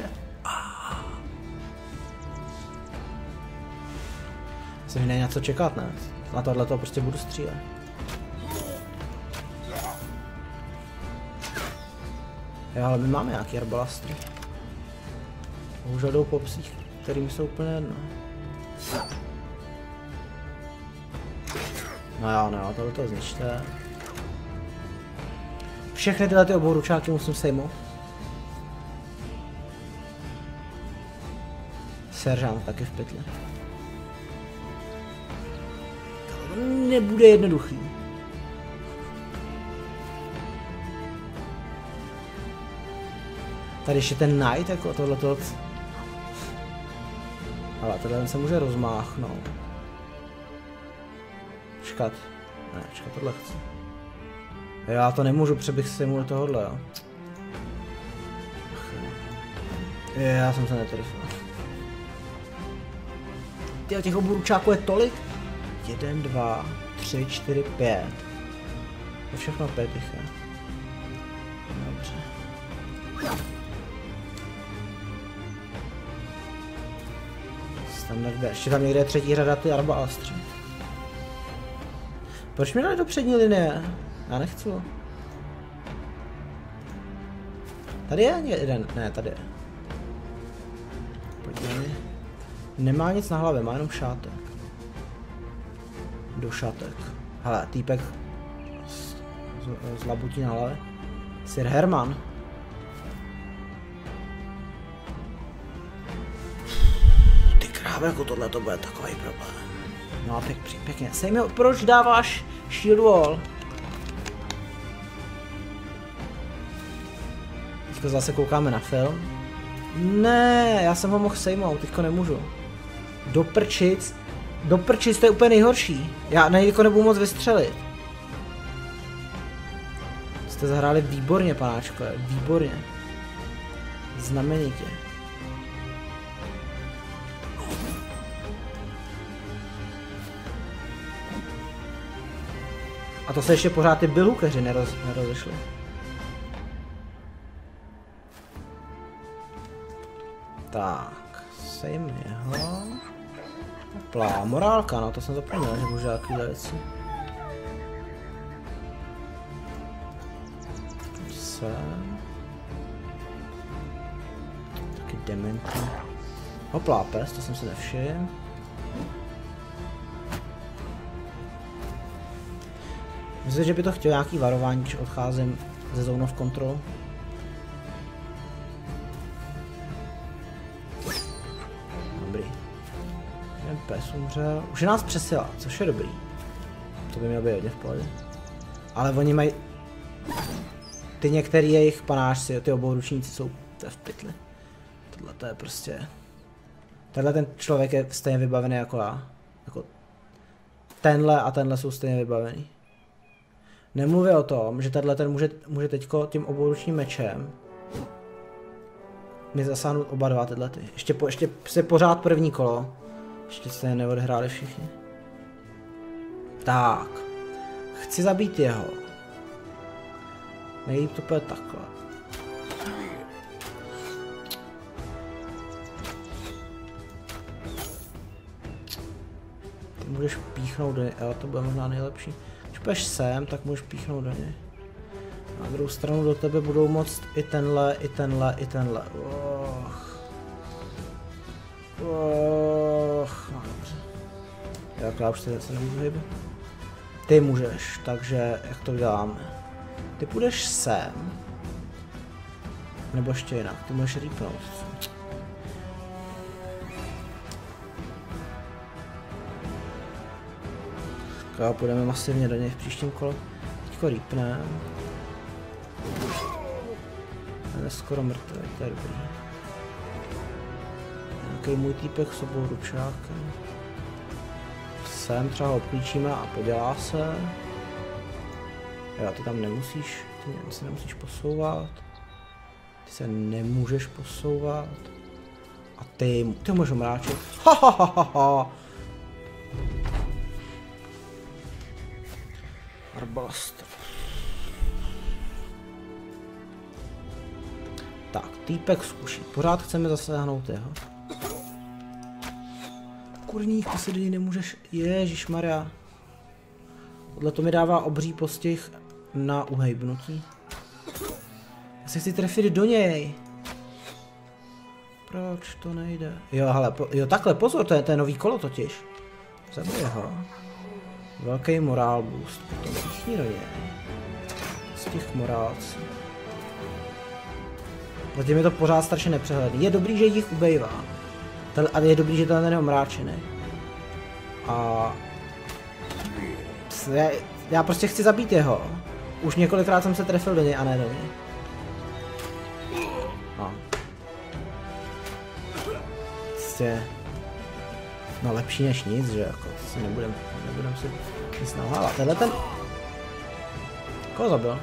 Myslím, že není na co čekat, ne? Na tohle to prostě budu střílet. Jo, ale my máme nějaký arbalastry. Bohužel jdou po psích, kterým jsou úplně jedno. No jo, tohle to zničte. Všechny tyhle ty obouručáky musím sejmout. Seržant taky v pytli. To nebude jednoduchý. Tady ještě ten Knight, jako tohleto. Ale tohle se může rozmáchnout. Čekat. Ne, čekat, tohle chci. Jo, já to nemůžu, přebych si mu do tohohle, jo. Já jsem se netrefil. Tyjo, těch oburučáků je tolik? 1, 2, 3, 4, 5. To všechno 5 jich je. Dobře. Ještě tam někde je třetí řada ty arbalastři. Proč mi dali do přední linie? Já nechci. Tady je jeden, ne, tady je. Pojďme. Nemá nic na hlavě, má jenom šátek. do šatek. Hele, týpek z labutí na hlavě. Sir Herman. Ty kráve, jako tohle to bude takový problém. No pěkně. Sejmi, proč dáváš shield wall? Teďko zase koukáme na film. Ne, já jsem ho mohl sejmout, teďko nemůžu. Do prčic, to je úplně nejhorší. Já na něj nebudu moc vystřelit. Jste zahráli výborně, panáčko, výborně. Znamenitě. A to se ještě pořád ty billhookeři nerozešli. Tak, sejmi ho. Hopla, morálka, no to jsem zapomněl, že můžu dělat takovýhle věci. Sem. Taky dementní. Hopla, pes, to jsem si nevšiml. Myslím, že by to chtělo nějaký varování, když odcházím ze zone of control. Dobrý. Ten pes umřel. Už je nás přesila, což je dobrý. To by mělo být hodně v pohodě. Ale oni mají... Ty některý jejich panáčci, ty obouručníci jsou v pytli. Tohle to je prostě... Tenhle ten člověk je stejně vybavený jako já. Jako... Tenhle a tenhle jsou stejně vybavený. Nemluví o tom, že tenhle ten může teďko tím obouručním mečem mi zasáhnout oba dva tyhle ty. Ještě se pořád první kolo. Ještě se neodehráli všichni. Tak. Chci zabít jeho. Nejlíp to bude takhle. Ty můžeš píchnout do něj, ale to bude možná nejlepší. Když půjdeš sem, tak můžeš píchnout do něj. Na druhou stranu do tebe budou moct i tenhle, i tenhle, i tenhle. No dobře. Já už se nemůžu hýbat. Ty můžeš, takže jak to děláme? Ty půjdeš sem. Nebo ještě jinak, ty můžeš rýpnout. Tak půjdeme masivně do něj v příštím kole. Teďko rýpneme. Ten je skoro mrtvý, to je dobrý. Nějaký můj týpek s obou ručákem. Sem třeba ho obklíčíme a podělá se. Jo, ty tam nemusíš, ty se nemusíš posouvat. Ty se nemůžeš posouvat. A ty můžeš omráčit. Arbalast. Tak, týpek zkuší. Pořád chceme zasáhnout jeho. Kurník, ty se do něj nemůžeš... Ježišmarja. Tohle to mi dává obří postih na uhejbnutí. Já se chci trefit do něj. Proč to nejde? Jo, hele, jo takhle, pozor, to je nový kolo totiž. Zabij ho. Velký morál boost, potom všichni do něj. Z těch morálců. Zatím je to pořád strašně nepřehledný. Je dobrý, že jich ubejvá. A je dobrý, že ten je omráčený. A... Já prostě chci zabít jeho. Už několikrát jsem se trefil do něj a ne do něj. No. Prostě... No lepší než nic, že jako, si nebudem si nic nalhávat. Tenhle ten... Koho zabil?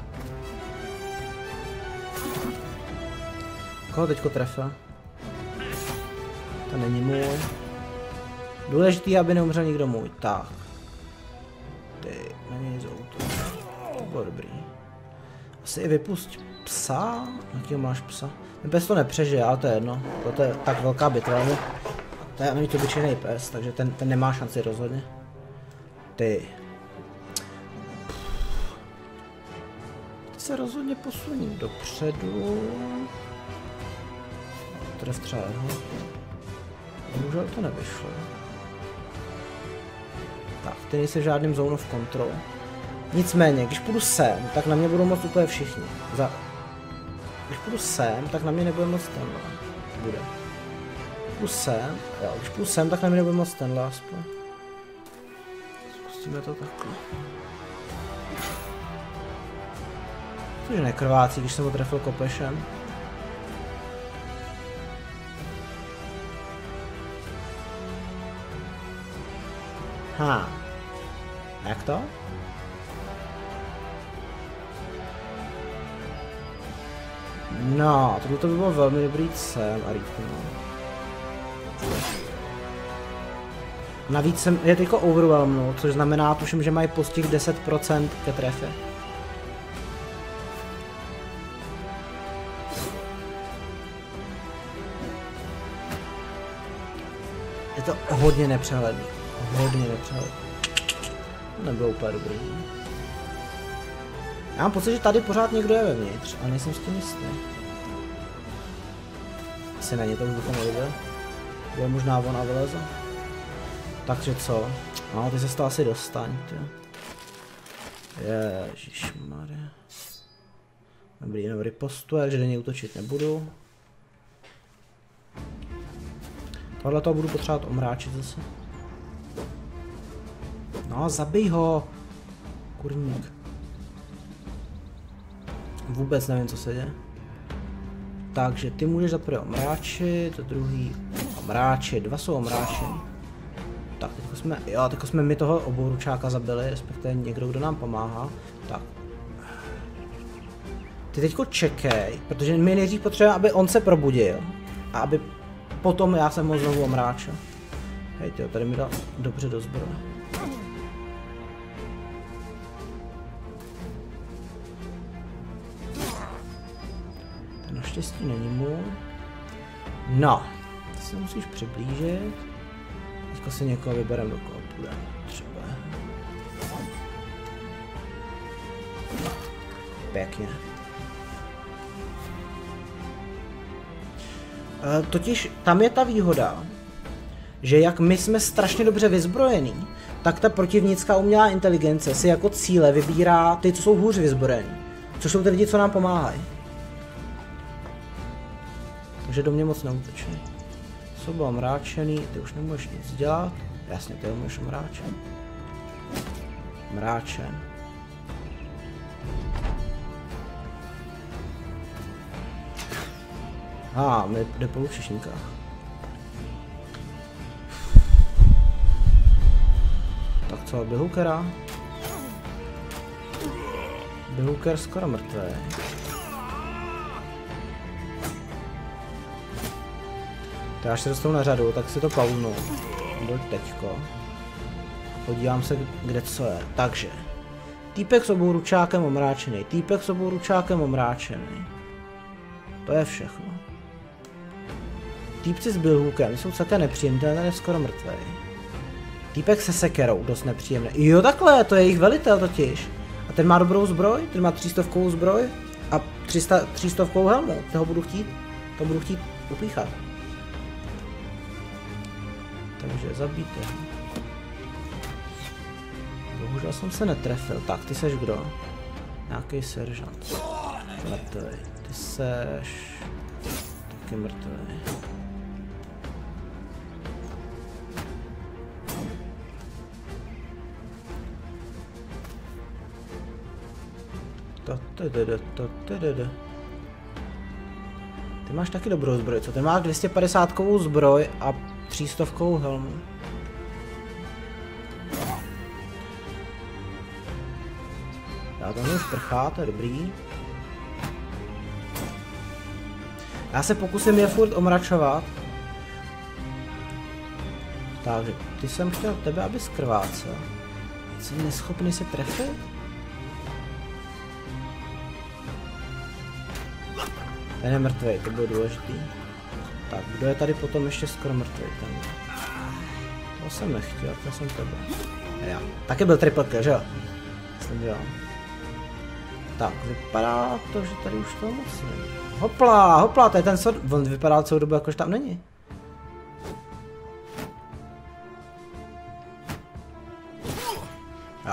Koho teďko trefil? To není můj. Důležitý, aby neumřel nikdo můj. Tak. Ty, na něj zautoč. To bylo dobrý. Asi i vypust psa? Jakýho máš psa? Ten pes to nepřežije, ale to je jedno. To je tak velká bitva. To je ani to obyčejný pes, takže ten nemá šanci rozhodně. Ty. Ty se rozhodně posuním dopředu. Tref třeba jeho. Bohužel to nevyšlo. Tak, ty nejsi v žádným zone of control. Nicméně, když půjdu sem, tak na mě budou moc úplně všichni. Když půjdu sem, tak na mě nebude moc tenhle. Bude. Půjdu sem, jo, když půjdu sem, tak na mě nebude moc tenhle aspoň. Zkusíme to takhle. Cože nekrvácí, když jsem ho trefil kopešem. Jak to? No, tohle to by bylo velmi dobrý sem a rychle. Navíc jsem je teďko overwhelmnul, což znamená, tuším, že mají postih 10% ke trefě. Je to hodně nepřehledný. Hodně nepřehledný. Nebylo úplně dobrý. Já mám pocit, že tady pořád někdo je vevnitř, ale nejsem s tím jistý. Asi není, to už bychom neviděli. Bude možná on a vyleze. Takže co? No, ty se to asi dostaň, tě. Ježišmarja. Dobrý, jenom ripostuje, takže do něj útočit nebudu. Tohle toho budu potřebovat omráčit zase. No, zabij ho! Kurník. Vůbec nevím, co se děje. Takže ty můžeš zaprvé omráčit, druhý omráčit, dva jsou omráčení. Tak, teďko jsme my toho obouručáka zabili, respektive někdo, kdo nám pomáhá. Tak. Ty teďko čekej, protože my nejdřív potřebujeme, aby on se probudil. A aby potom já jsem ho znovu omráčil. Hej tyjo, tady mi dal dobře do zbroje. Ten naštěstí není můj. No, ty se musíš přiblížit. Teďko si někoho vybereme, do koho půjde. Třeba. Pěkně. Totiž tam je ta výhoda, že jak my jsme strašně dobře vyzbrojení, tak ta protivnická umělá inteligence si jako cíle vybírá ty, co jsou hůř vyzbrojení. Což jsou ty lidi, co nám pomáhají. Takže do mě moc neútočí. Jsou byl omráčený, ty už nemůžeš nic dělat. Jasně, ty umíš omráčen. Mráčen. My jde po lučišníkách. Tak co, Behookera? Behooker skoro mrtvý. To až se dostanu na řadu, tak si to pauznu. Do teďko. Podívám se, kde co je. Takže. Týpek s obouručákem omráčený. Týpek s obouručákem omráčený. To je všechno. Týpci s Behookem jsou celkem nepříjemný, ten je skoro mrtvý. Týpek se sekerou, dost nepříjemný. Jo takhle, to je jejich velitel totiž. A ten má dobrou zbroj, ten má 300 zbroj a 300 helmu. Toho budu chtít upíchat. Takže zabijte. Bohužel jsem se netrefil. Tak, ty seš kdo? Nějaký seržant. Mrtvý. Ty seš... taky mrtvý. Ty máš taky dobrou zbroj, co? Ty máš 250kovou zbroj a 300kovou helmu. Já tam už prchá, to je dobrý. Já se pokusím je furt omračovat. Takže ty jsem chtěl tebe, aby skrvácel. Jsem neschopný se trefit? Ten je mrtvej, to bylo důležitý. Tak, kdo je tady potom ještě skoro mrtvej? Ten. To jsem nechtěl, to jsem tebe. Já. Taky byl triple kill, že jo? Myslím, že jo. Tak, vypadá to, že tady už to moc není. Hopla, to je ten sword. On vypadá celou dobu, jakož tam není.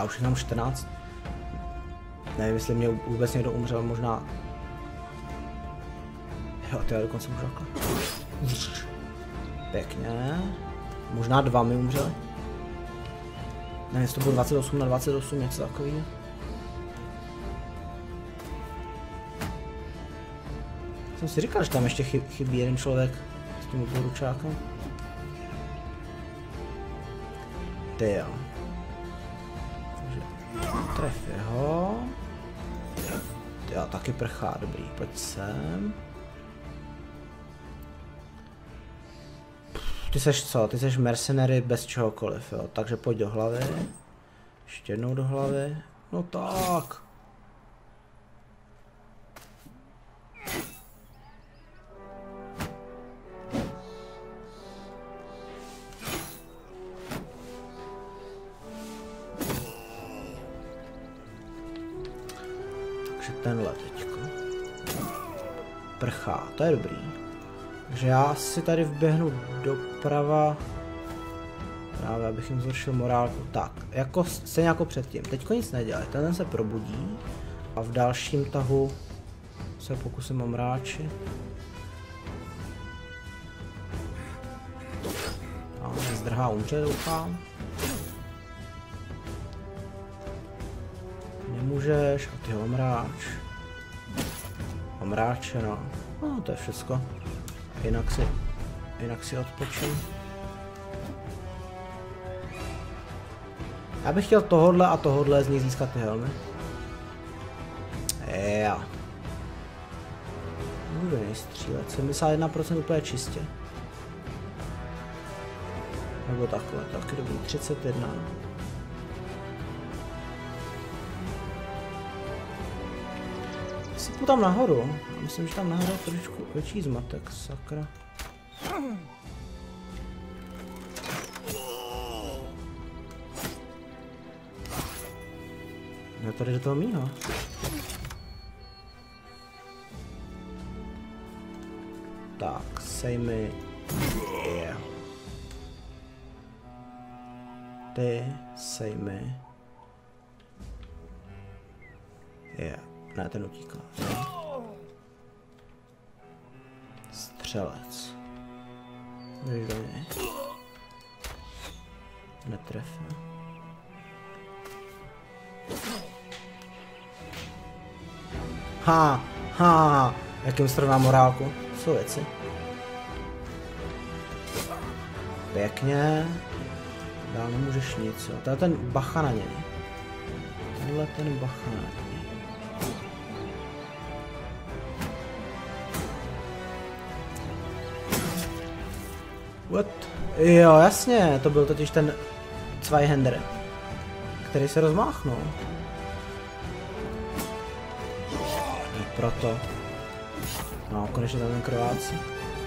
Já už mám 14. Nevím, jestli mě vůbec někdo umřel, možná... Jo, to já dokonce můžu takhle. Pěkně. Možná 2 mi umřeli. Ne, jestli to bylo 28 na 28, něco takového. Jsem si říkal, že tam ještě chybí jeden člověk s tím poručákem. Ty jo. Takže tref jeho. Ty jo, taky prchá, dobrý, pojď sem. Ty seš co? Ty seš mercenary bez čehokoliv, jo, takže pojď do hlavy. Ještě jednou do hlavy. No tak. Takže tenhle teďko. Prchá, to je dobrý. Takže já si tady vběhnu doprava. Právě abych jim zhoršil morálku. Tak, jako stejně jako předtím. Teďko nic nedělej, ten se probudí. A v dalším tahu se pokusím omráčit. A zdrhá umře, doufám. Nemůžeš, a ty omráč. Omráčeno. No, to je všecko. Jinak si odpočím. Já bych chtěl tohodle a tohodle z nich získat ty helmy. Jo. Můžu nejstřílet. 71% úplně čistě. Nebo takhle, taky dobrý. 31. Sypu tam nahoru. Myslím, že tam nahoru je trošičku větší zmatek, sakra. Já tady do toho mýho. Tak, sej mi. Yeah. Ty, sej mi. Yeah. Ne, ten utíká. Střelec. Jdeš do něj. Netrefne. Jak jim srovná morálku. Jsou věci. Pěkně. Dál nemůžeš nic, jo. To je ten bacha na něj. Tenhle ten bacha na něj. What? Jo, jasně, to byl totiž ten Zweihänder, který se rozmáchnul. Proto. No, konečně tam ten krvácí.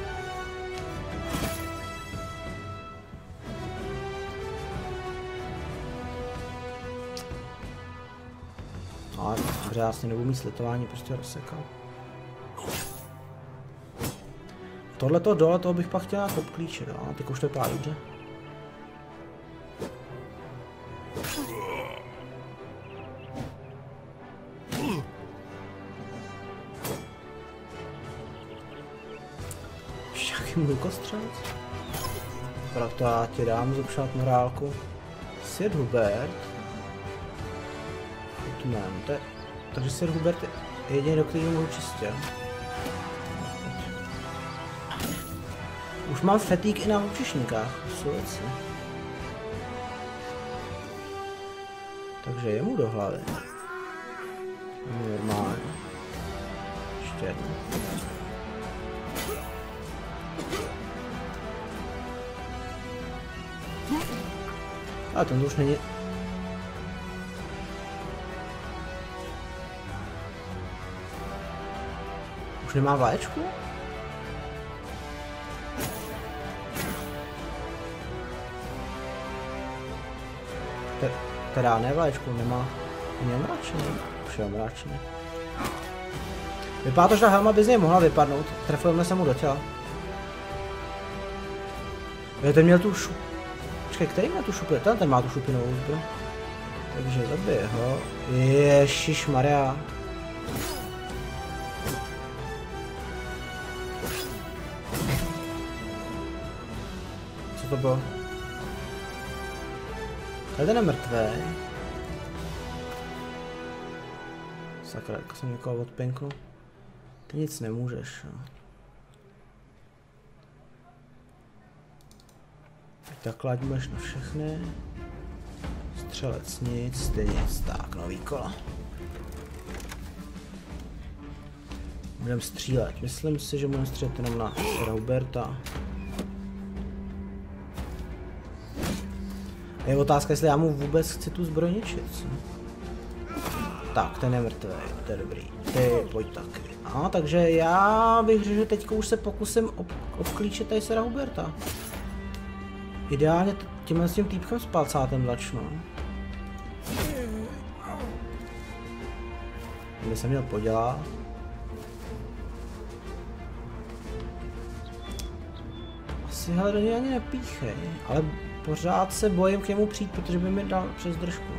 No, dobře, já si nebudu mít slitování, prostě rozsekal. Tohleto dole, toho bych pak chtěl nějak obklíčit, jo, teď už to vypadá dobře. Jaký mlukostřelec? Proto já ti dám zlepšovat morálku. Sir Hubert. Footman, to je... Takže Sir Hubert je jediný, do kterého můžu čistě. Už mám fetík i na lučišníkách, jsou věci. Takže jemu do hlavy. Normálně. Ještě jednou. Ale ten už není... Už nemá vaječku? Teda ne vaječku, nemá... Není omráčený. Už je omráčený. Vypadá to, že ta helma by z něj mohla vypadnout. Trefujeme se mu do těla. Jo, ten měl tu šup... Počkej, který měl tu šupu? Ten má tu šupinovou zbroj. Takže zabij ho. Ježišmarja. Co to bylo? Tady ten je mrtvý. Sakra, jako jsem někoho odpinknul. Ty nic nemůžeš. Jo. Takhle ať budeš na všechny. Střelec nic, ty nic, tak nový kola. Budeme střílet, myslím si, že budeme střílet jenom na Roberta. Je otázka, jestli já mu vůbec chci tu zbroj ničit. Tak, ten je mrtvý, to je dobrý. Ty, pojď taky. A takže já bych řekl, že teďko už se pokusím obklíčit tady Sera Huberta. Ideálně tímhle s tím týpkem s palcátem začnu. Kde jsem měl podělat? Asi hele do něj ani nepíchej, ale pořád se bojím k němu přijít, protože by mi dal přes držku.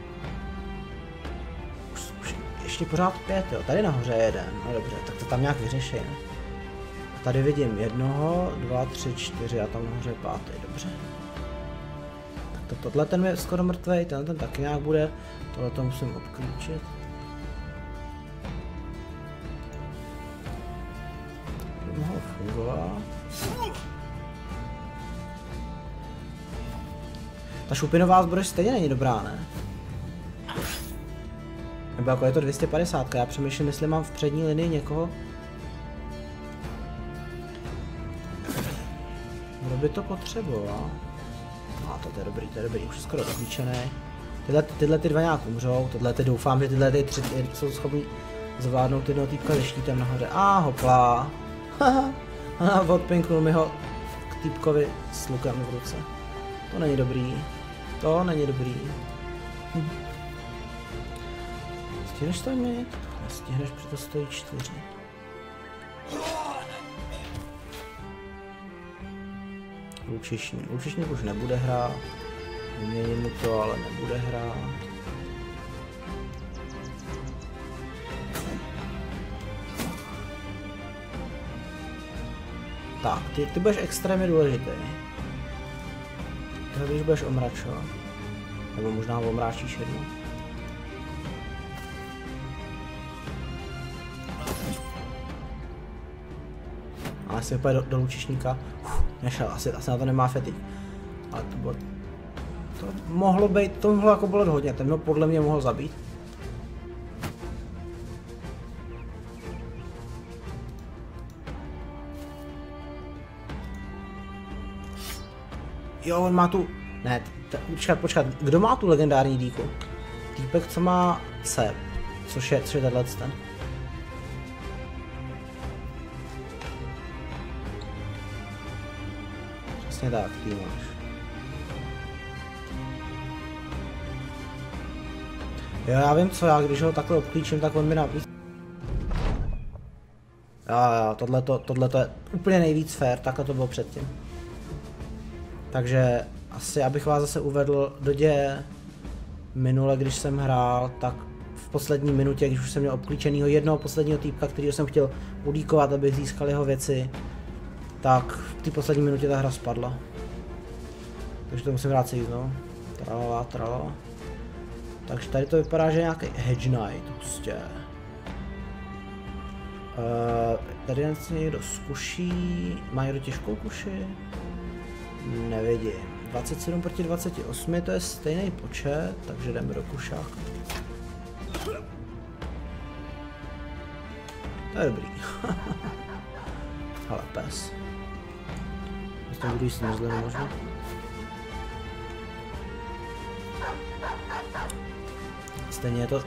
Ještě pořád 5, jo. Tady nahoře je jeden, no dobře, tak to tam nějak vyřešej, ne? A tady vidím 1, 2, 3, 4 a tam nahoře je 5, dobře. Tak tohle ten je skoro mrtvej, ten taky nějak bude, tohle to musím obklíčit. To mohlo fungovat. Ta šupinová zbroj stejně není dobrá, ne? Nebo jako je to 250, já přemýšlím, jestli mám v přední linii někoho. Kdo by to potřeboval? A to je dobrý, už je skoro rozlíčený. Tyhle ty dva nějak umřou, tyhle ty doufám, že tyhle ty 3 jsou schopni zvládnout jednoho týpka se štítem nahoře. A hopla. Haha, odpinknul mi ho k týpkovi s lukem v ruce. To není dobrý. To není dobrý. Stihneš to mít? Nestihneš, protože stojí 4. Lučišník už nebude hrát. Vyměním mu to, ale nebude hrát. Tak, ty budeš extrémně důležitý. Tyhle když budeš omračovat. Nebo možná omráčíš jednu. Ale asi vypadá do lučišníka. Nešel, asi na to nemá fetik. Ale to bylo... To mohlo být, to mohlo jako bolet hodně, ten mě podle mě mohl zabít. Jo, on má tu... Ne, počkat, kdo má tu legendární díku? Týpek, co má cep, což je tenhle ten. Přesně tak, ty máš. Jo, já vím co, já když ho takhle obklíčím, tak on mi navíc. Jo, tohle je úplně nejvíc fair, takhle to bylo předtím. Takže asi abych vás zase uvedl do děje, minule když jsem hrál, tak v poslední minutě, když už jsem měl obklíčenýho jednoho posledního týpka, kterýho jsem chtěl udíkovat, abych získal jeho věci, tak v té poslední minutě ta hra spadla. Takže to musím vrát sejít, no. Tralala. Takže tady to vypadá, že je nějaký Hedge Knight, hustě. Tady jen si někdo zkuší, má někdo těžkou kuši? Nevidím. 27 proti 28, to je stejný počet, takže jdeme do kušáku. To je dobrý. Ale pes. To budu jíst nezlem možná. Stejně je to...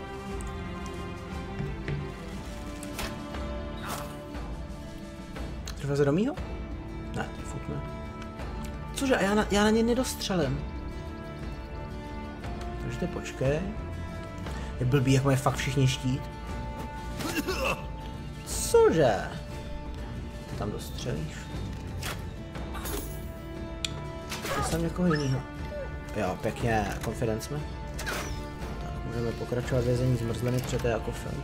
Trvá se do mýho? Ne, to furt ne. Cože, a já na ně nedostřelím. Takže ty počkej. Je blbý, jak mají fakt všichni štít. Cože? Ty tam dostřelíš. To jsem někoho jinýho. Jo, pěkně, confidence me. Budeme pokračovat vězení zmrzliny přete jako film.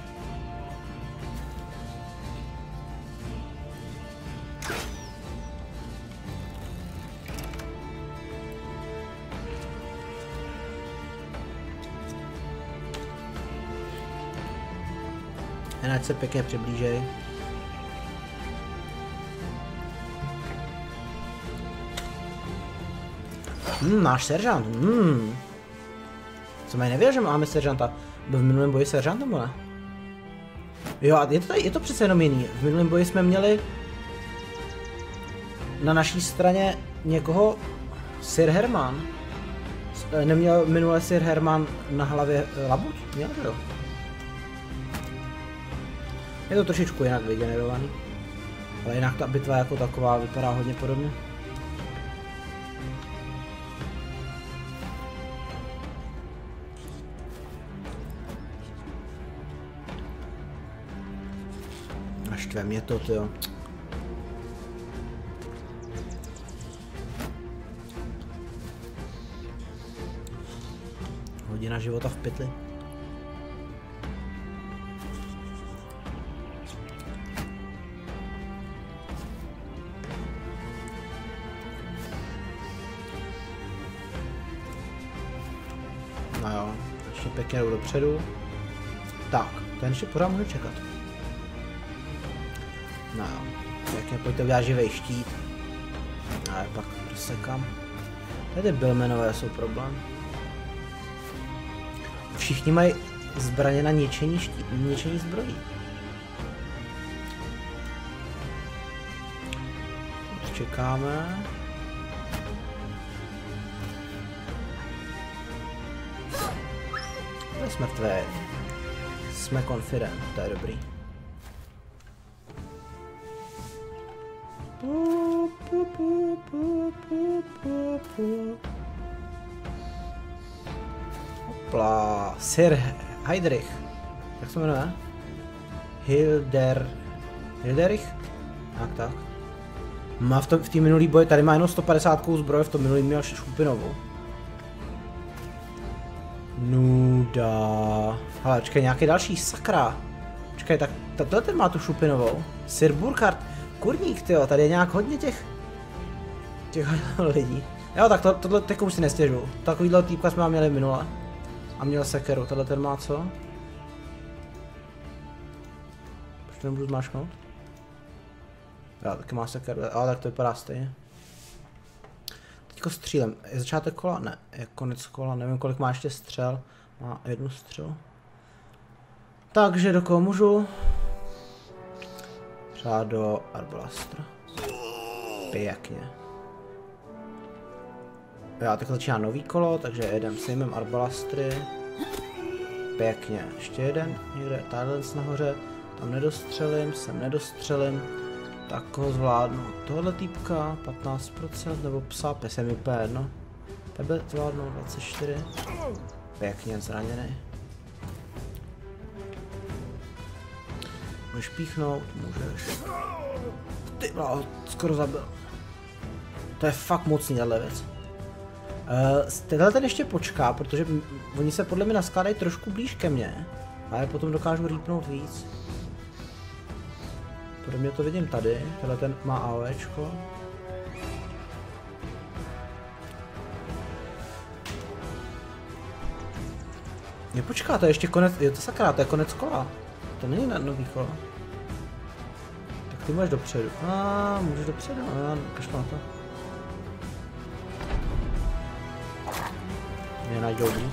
Jen ať se pěkně přiblížej. Náš seržant. Co mají nevěděl, že máme seržanta. Byl v minulém boji seržant nebo ne? Jo, a je to přece jenom jiný. V minulém boji jsme měli na naší straně někoho Sir Herman. Neměl minule Sir Herman na hlavě labuť? Měl, že jo? Je to trošičku jinak vygenerovaný. Ale jinak ta bitva jako taková vypadá hodně podobně. A štve mě to, tyjo. Hodina života v pytli. No jo, ještě pěkně jdu dopředu. Tak, ten ještě pořád může čekat. No jo, pěkně pojďte udělat živej štít. A je pak rozsekám. Tady Billmanové jsou problém. Všichni mají zbraně na ničení zbrojí. Čekáme. Jsme mrtví. Jsme confident, to je dobrý. Hopla. Sir Heidrich. Jak se jmenuje? Hilderich? Tak. Má v té minulý boji, tady má jenom 150 zbroje, v tom minulý měl šupinovou. Nuda. Hele, čekaj, nějaký další, sakra. Čekaj, tak tohle ten má tu šupinovou. Sir Burkhard, kurník, tyjo, tady je nějak hodně těch lidí. Jo, tak tohle teď už si nestěžu. Takovýhle týpka jsme měli minule. A měl sekeru, tohle ten má co? Proč to nemůžu zmáčknout? Jo, taky má sekeru, ale tak to vypadá stejně. Teďko střílem. Je začátek kola? Ne, je konec kola, nevím kolik má ještě střel. Má jednu střelu. Takže do koho můžu? Třeba do Arbalastra. Pěkně. Já teď začíná nový kolo, takže jedem s jménem Arbalastry. Pěkně. Ještě jeden někde, tadyhle nahoře. Tam nedostřelím, sem nedostřelím. Tak ho zvládnu. Tohle týpka 15% nebo psa, pes je mi úplně jedno. Tebe zvládnu 24. Pěkně zraněný. Můžeš píchnout, můžeš. Ty bláho, skoro zabil. To je fakt mocný tahle věc. Tenhle ten ještě počká, protože oni se podle mě naskládají trošku blíž ke mně. A já potom dokážu rýpnout víc. Podle mě to vidím tady, tenhle ten má AOEčko. Nepočká, to je ještě konec, je to sakra, to je konec kola. To není na nový kolo. Tak ty můžeš dopředu. Můžeš dopředu, kašlu na to. Mě najdou blíž.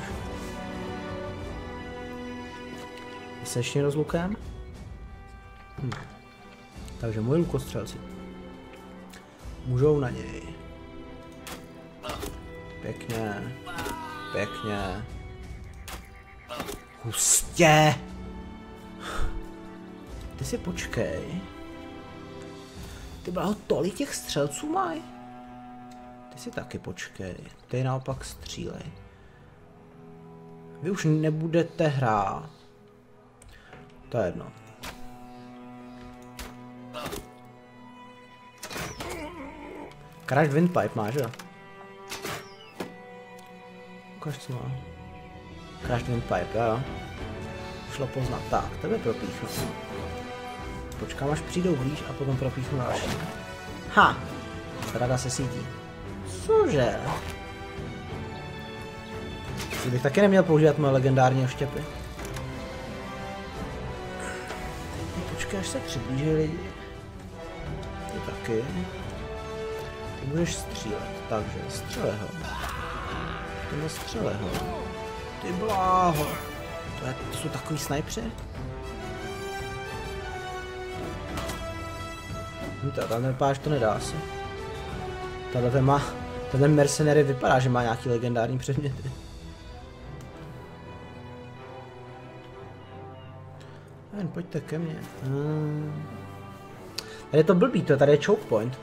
Jsi ještě někdo s lukem? Takže moji lukostřelci. Můžou na něj. Pěkně. Pěkně. Hustě. Ty si počkej. Ty bláho, tolik těch střelců mají? Ty si taky počkej. Ty naopak střílej. Vy už nebudete hrát. To je jedno. Crash Windpipe má, že? Ukaž, co má. Crashed Windpipe, jo. Šlo poznat. Tak, tebe propíchnu. Počkám, až přijdou blíž a potom propíchnu další. Ha! Rada se sítí. Cože? Bych taky neměl používat moje legendární oštěpy. Počkej, až se přiblíží lidi. Ty taky. Ty můžeš střílet, takže střele ho. Ty střele ho. Ty bláho. To jsou takový snajpři? Tam vypadá, že to nedá asi. Ten mercenary vypadá, že má nějaký legendární předměty. Jen pojďte ke mně. Tady je to blbý, tady je choke point.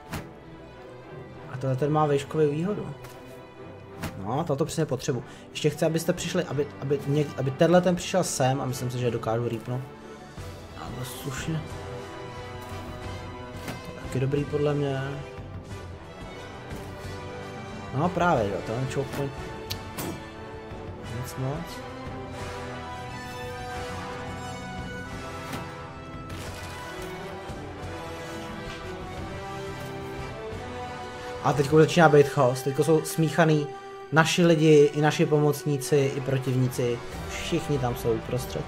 A tohle ten má výškovou výhodu. No, toto přesně potřebuji. Ještě chci, abyste přišli, aby tenhle ten přišel sem a myslím si, že dokážu rýpnout. Ale slušně. To je taky dobrý podle mě. No právě, jo, ten choke point. Nic moc. A teď začíná být chaos, teď jsou smíchaný naši lidi, i naši pomocníci, i protivníci, všichni tam jsou uprostřed.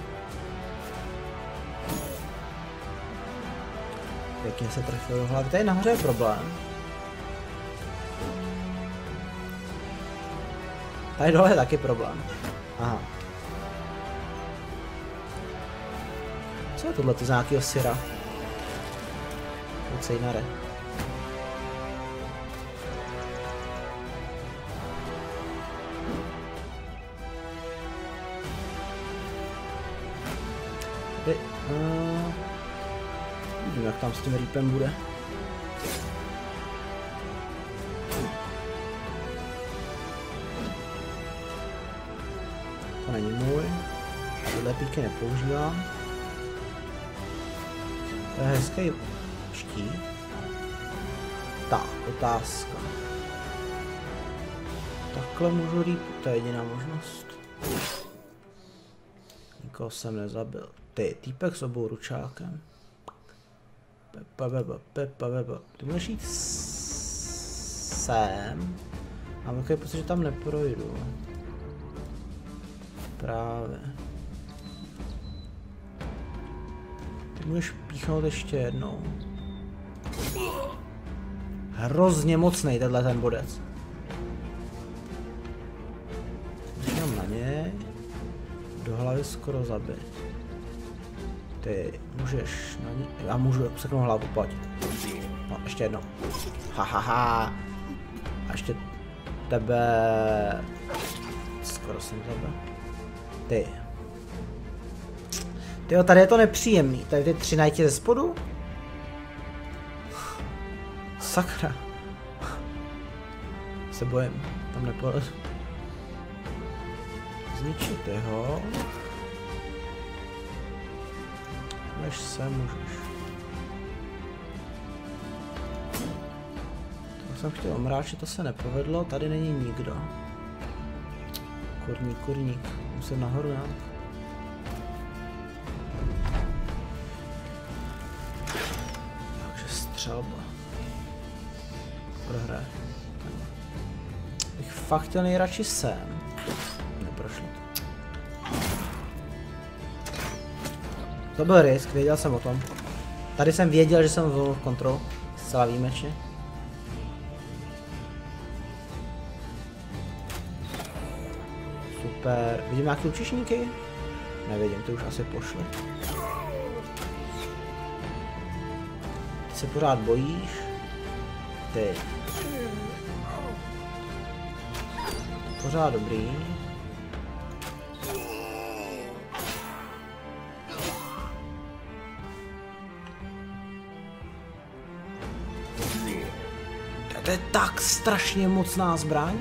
Pěkně se trefil do hlavy, tady nahoře je problém. Tady dole je taky problém. Aha. Co je tohle za nějakýho syra? Lucejnare. Vidím, jak tam s tím rýpem bude. To není můj. Tyhle píky nepoužívám. To je hezký štít. Tak, otázka. Takhle můžu rýpnout, to je jediná možnost. Nikoho jsem nezabil. Ty, týpek s obou ručákem. Pepa. Ty můžeš jít sem. Mám takový pocit, že tam neprojdu. Právě. Ty můžeš píchnout ještě jednou. Hrozně mocnej tenhle ten bodec. Začínám na něj. Do hlavy skoro zabit. Ty můžeš na ní... Já můžu seknout hlavu, pojď. No, ještě jednou. Hahaha. A ještě tebe... Skoro jsem zabil. Ty. Tyjo, tady je to nepříjemný. Tady ty 3 najti ze spodu. Sakra. Se bojím. Tam nepolezu. Zničit jeho. Než se můžeš. To jsem chtěl omráčit, to se nepovedlo, tady není nikdo. Kurník. Musím nahoru, ne? Takže střelba. Prohraje. Bych fakt chtěl nejradši sem. Neprošlo to. To byl risk, věděl jsem o tom. Tady jsem věděl, že jsem v kontrol. Zcela výjimečně. Super. Vidím nějaké učišníky? Nevidím, ty už asi pošly. Ty se pořád bojíš? Ty. Pořád dobrý. To je tak strašně mocná zbraň.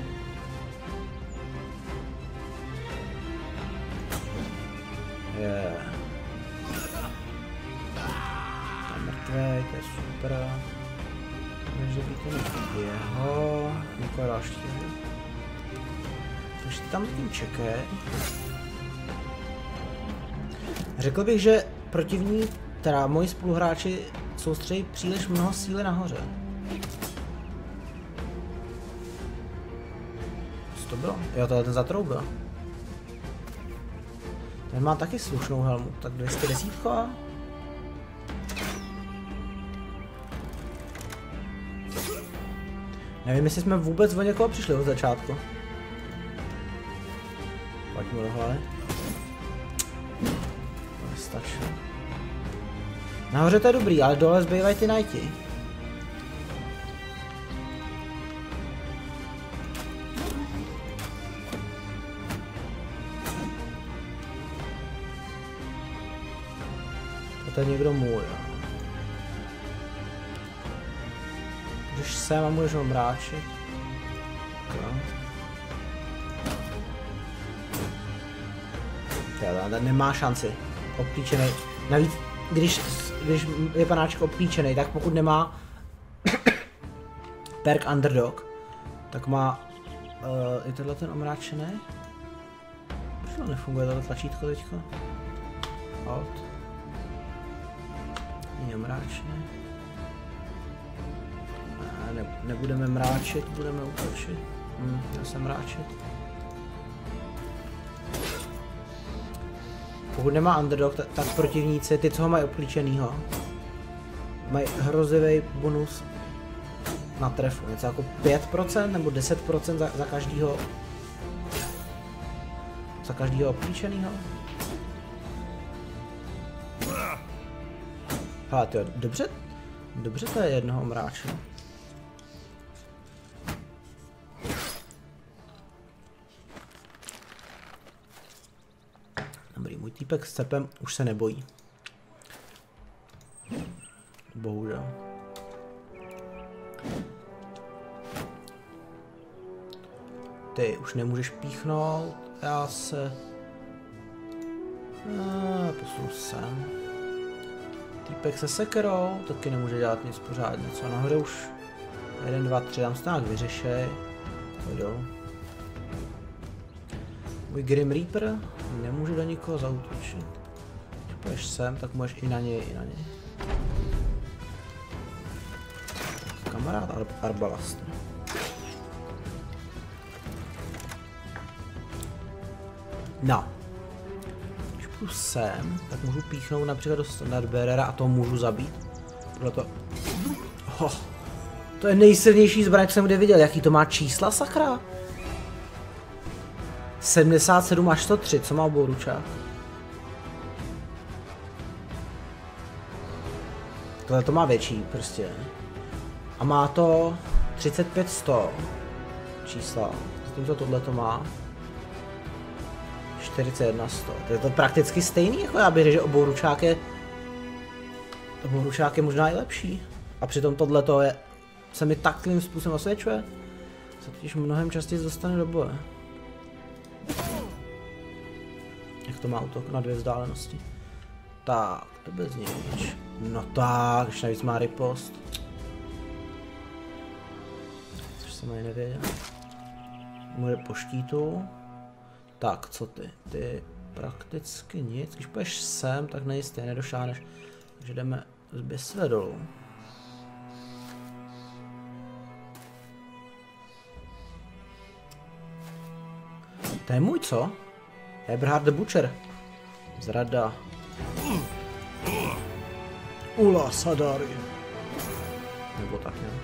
Je. To je mrtvý, to je super. Než by to jeho. Nikoho dalšího. Takže ty tam tím čekej. Řekl bych, že protivní, teda moji spoluhráči, soustředí příliš mnoho síly nahoře. Co to bylo? Jo, tohle ten zatroubil. Ten má taky slušnou helmu, tak 210 a... Nevím, jestli jsme vůbec o někoho přišli od začátku. Pojď mu do hlavy. To nestačí. Nahoře to je dobrý, ale dole zbývají ty knighti. To je někdo můj. Když sem a můžeš ho mráčit. Ten nemá šanci. Obklíčený. Navíc, když je panáček obklíčený, tak pokud nemá perk underdog, tak má... je tohle ten omráčený? Proč to nefunguje tohle tlačítko teďko? Alt. Není omráčený. Nebudeme mráčit, budeme útočit. Já jsem mráčit. Pokud nemá underdog, tak protivníci, ty co ho mají obklíčenýho, mají hrozivý bonus na trefu. Něco jako 5% nebo 10% za každýho obklíčenýho. Ale tyjo, dobře to je jednoho mráče. Dobrý, můj týpek s cepem už se nebojí. Bohužel. Ty už nemůžeš píchnout, já se... posunu sem. Týpek se sekerou, taky nemůže dělat nic pořádně, co nahoře už 1, 2, 3, tam se to nějak vyřešej. Pojďou. Můj Grim Reaper nemůže do nikoho zaútočit. Když půjdeš sem, tak můžeš i na něj, Kamarád Arbalast. No. Když půjdu sem, tak můžu píchnout například do Standard Bearera a to můžu zabít. Proto... to je nejsilnější zbraň, co jsem kdy viděl. Jaký to má čísla, sakra? 77 až 103, co má obouručák? Tohle to má větší prostě. A má to 35-100 čísla. Zatímco tohle to má 41-100. To je to prakticky stejný, jako já bych řekl, že obouručák je možná i lepší. A přitom tohleto je, se mi takovým způsobem osvědčuje. Se totiž mnohem častěji dostane do boje. Jak to má útok na 2 vzdálenosti. Tak, to bez nič. No tak, když navíc má ripost. Což jsem ani nevěděl. Může po štítu. Tak, co ty? Ty prakticky nic. Když půjdeš sem, tak nejistě nedošáneš. Takže jdeme z Bisve dolů. To je můj, co? Eberhard the Butcher. Zrada. Ula Sadari. Nebo tak, ne?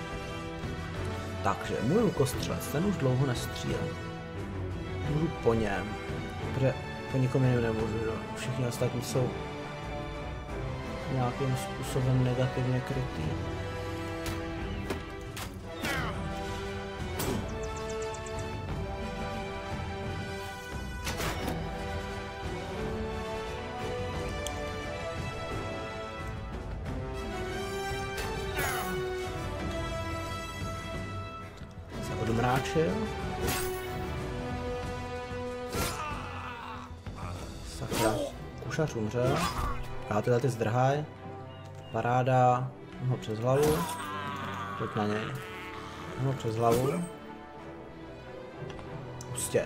Takže můj lukostřelec, ten už dlouho nestřílel. Můžu po něm. Protože po nikom jiném nemůžu, jo. Všichni ostatní jsou nějakým způsobem negativně krytý. Odmráčil. Sakra, kušař umřel. A tyhle ty zdrhaj. Paráda. Ho přes hlavu. Pojď na něj. Ho přes hlavu. Prostě.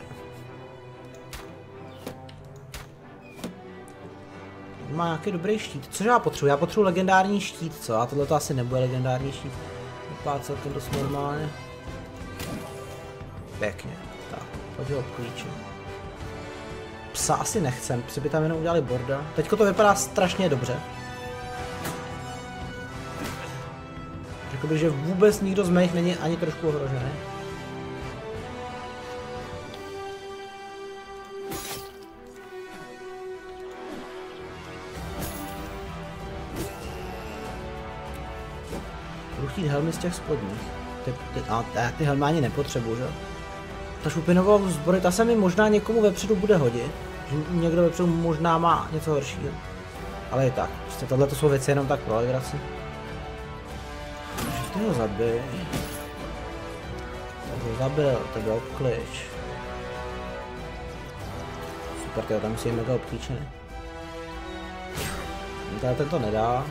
Má nějaký dobrý štít. Cože já potřebuji? Já potřebuji legendární štít, co? A tohle to asi nebude legendární štít. Vypadá celkem dost normálně. Pěkně. Tak, pojď ho obklíčit. Psa asi nechcem, psi by tam jenom udělali borda. Teďko to vypadá strašně dobře. Řekl bych, že vůbec nikdo z mých není ani trošku ohrožený. Budu chtít helmy z těch spodních. Ty helmy ani nepotřebuji, že? Ta šupinovou zbroj, ta se mi možná někomu vepředu bude hodit. Že někdo vepředu možná má něco horšího. Ale i tak, prostě tohle to jsou věci jenom tak pro legraci. Ty ho zabij. Tak ho zabil, tebe obklíč. Super, tyjo, tam musí být mega obklíčený. Tady ten to nedá.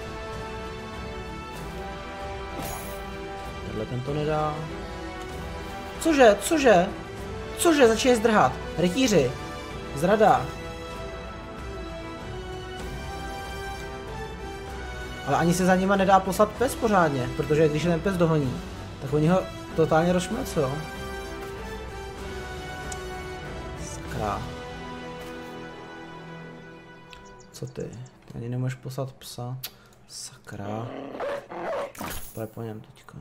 Tenhle ten to nedá. Cože? Cože? Cože? Začínají zdrhat. Rytíři. Zrada. Ale ani se za nima nedá poslat pes pořádně, protože když je ten pes dohoní, tak oni ho totálně rozšmecujou. Sakra. Co ty? Ty ani nemůžeš poslat psa. Sakra. Pojď po něm teďka.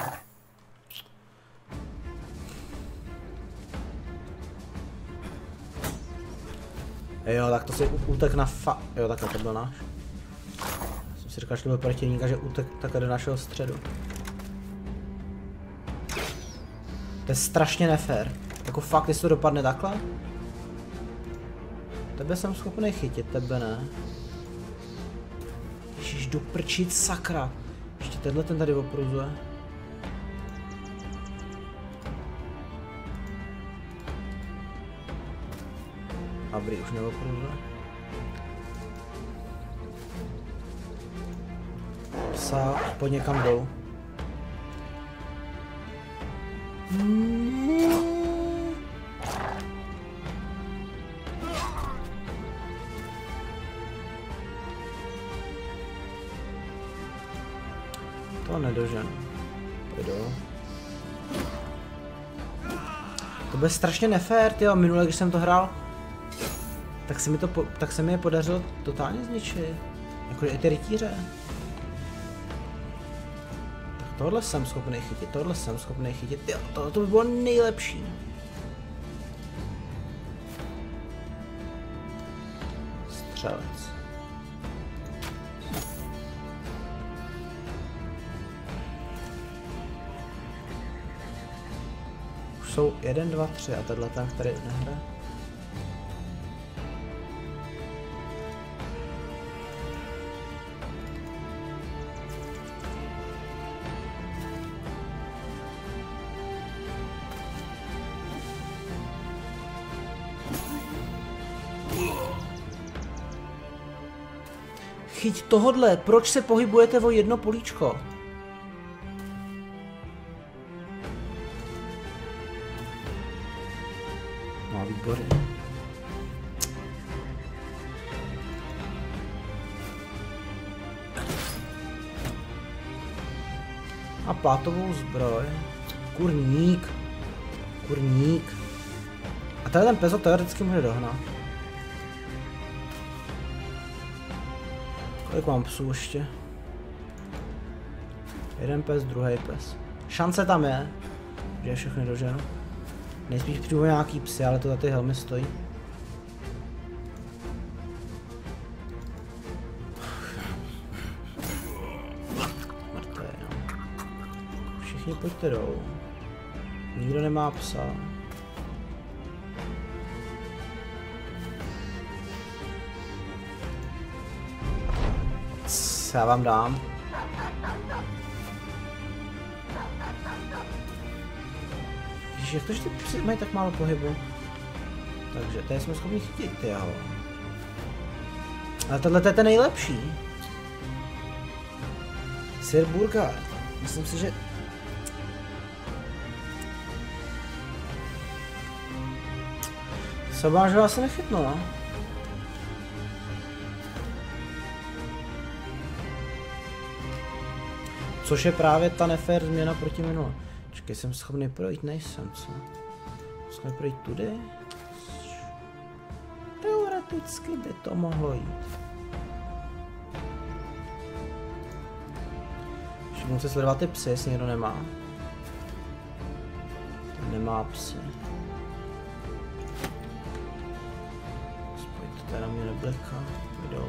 Jo, tak to si útek na Jo, takhle to byl náš. Já jsem si říkal, že to byl protivník a že útek takhle do našeho středu. To je strašně nefér. Jako fakt, jestli to dopadne takhle? Tebe jsem schopný chytit, tebe ne. Ježiš, doprčit, sakra. Ještě tenhle ten tady opruzuje. Dobrý, už neopruzuje. Psa, pojď někam dolů. To nedožen. Pojď dolů. To bude strašně nefér, tyjo, minule, když jsem to hrál, tak se mi je podařilo totálně zničit. Jakože i ty rytíře. Tak tohle jsem schopný chytit, tohle jsem schopný chytit. Jo, to by bylo nejlepší. Střelec. Už jsou 1, 2, 3 a tenhle ten, který nehraje. Chyť tohodle, proč se pohybujete o jedno políčko? No, výborně. A plátovou zbroj. Kurník. Kurník. A tady ten pezo teoreticky může dohnat. Kolik mám psů ještě? Jeden pes, druhý pes. Šance tam je, že je všechny doženu. Nejspíš přijdu nějaký psy, ale to za ty helmy stojí. Mrtvé, no. Všichni pojďte dolů. Nikdo nemá psa. Já vám dám. Ježiš, jak to, že ty psy mají tak málo pohybu? Takže tady jsme schopni chytit, jo. Ale tohle je ten nejlepší. Sir Burgard. Myslím si, že... se obávám, že vás se nechytnu, no. Což je právě ta nefér změna proti minule. Čekaj, jsem schopný projít, nejsem, co? Schopný projít tudy? Teoreticky by to mohlo jít. Ještě budu se sledovat ty psy, jestli někdo nemá. Ten nemá psy. Spojit to teda mě nebliká. Jdou.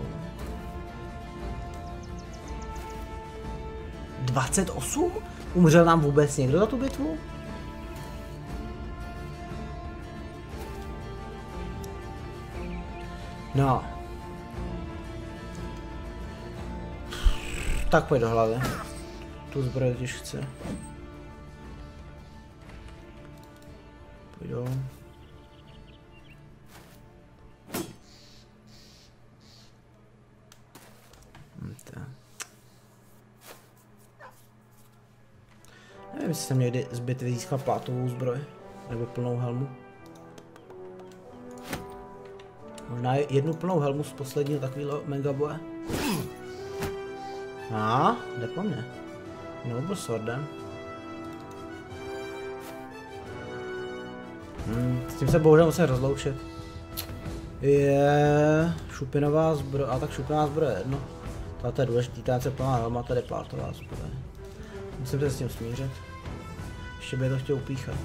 28? Umřel nám vůbec někdo za tu bitvu? No. Tak pojď do hlavy. Tu zbroj když chce. Pojď dolů. Nevím, jestli jsem někdy z bitvy získal plátovou zbroj. Nebo plnou helmu. Možná jednu plnou helmu z posledního takového megaboje. Jde po mně. No, byl swordem. S tím se bohužel musím rozloučit. Je šupinová zbroj, a tak šupinová zbroj je jedno. Tohle je důležitý, tady je plná helma, tady je plátová zbroj. Musím se s tím smířit. Ještě by to chtěl upíchat.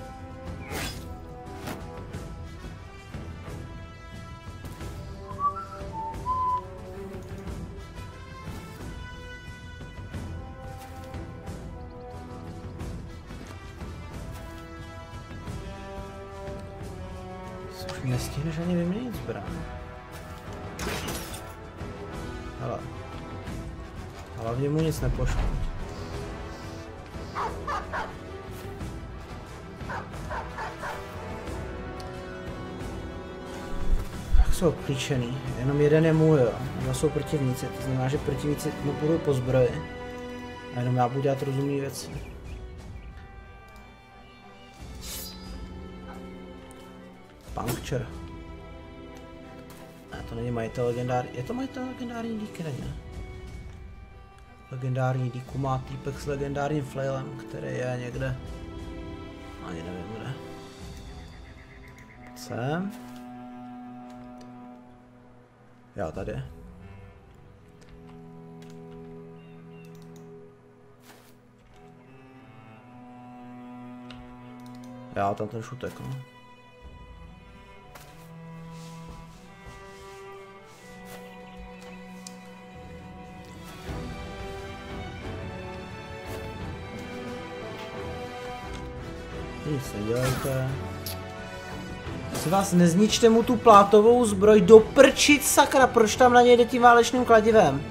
Už nestihneš ani vyměnit zbraň. Hele. Hlavně mu nic nepoškodí. Tak jsou obklíčený, jenom jeden je můj, jo. Dva jsou protivníci, to znamená, že protivníci mu budou po zbroji. A jenom já budu dělat rozumné věci. Puncture. Ne, to není majitel legendární. Je to majitel legendární díky, ne? Legendární díku má týpek s legendárním flailem, který je někde. Ani nevím kde. Sem. Jo, tady. Já tam ten šutek, no. Nic nedělejte. Si vás nezničte mu tu plátovou zbroj, doprčit sakra, proč tam na něj jde tím válečným kladivem?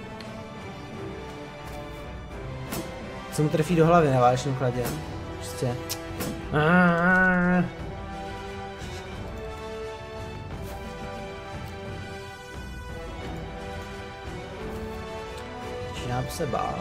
Co mu trefí do hlavy na válečným kladivem? Prostě. Začínám se bát.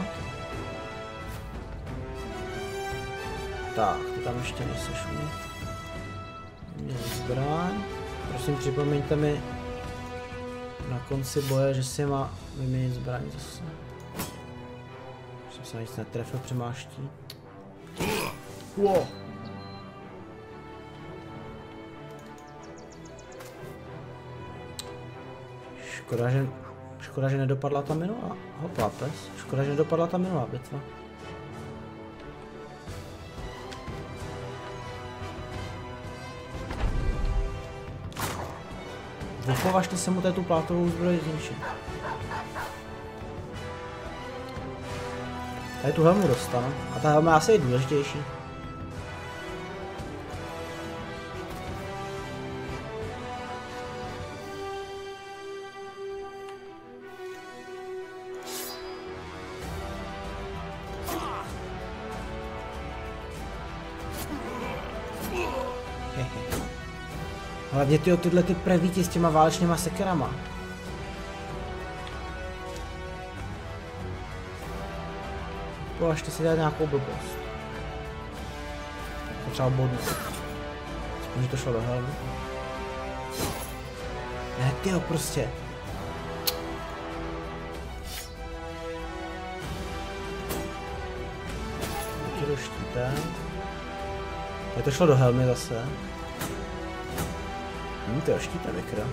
Tak, ty tam ještě nejseš u mě. Mě zbraň. Prosím, připomeňte mi na konci boje, že si má vyměnit zbraň zase. Už jsem se nic netrefil přemáští. Wow. Škoda, že nedopadla ta minulá. Hopla pes. Škoda, že nedopadla ta minulá bitva. Vypovažte se mu tu plátovou zbroj zničit. Tady tu helmu dostanu. A ta helma asi je důležitější. Hlavně tyhle ty prevíti s těma válečnýma sekerama. Považte si dělat nějakou blbost. To třeba bodnout. Aspoň, že to šlo do helmy. Ne, tyjo, prostě. Taky do štítem. Je to šlo do helmy zase. Tyjo, štítem vykra.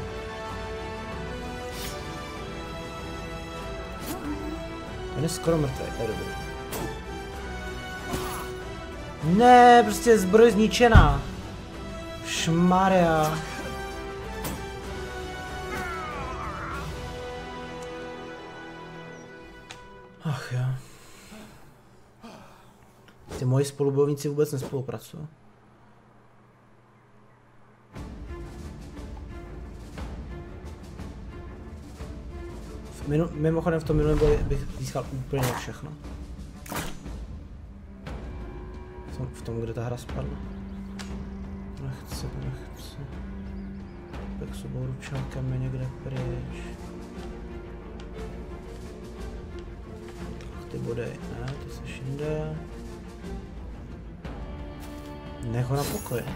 Ten je skoro mrtvý, to je dobrý. Ne, prostě zbroj zničená. Šmarja. Ach jo. Ty moji spolubojovníci vůbec nespolupracují. Mimochodem v tom minulém boji bych získal úplně všechno. V tom, kde ta hra spadla. Nechci. Tak s obou ručákem je někde pryč. Ty body, ne, ty seš jinde. Nech ho na pokoji.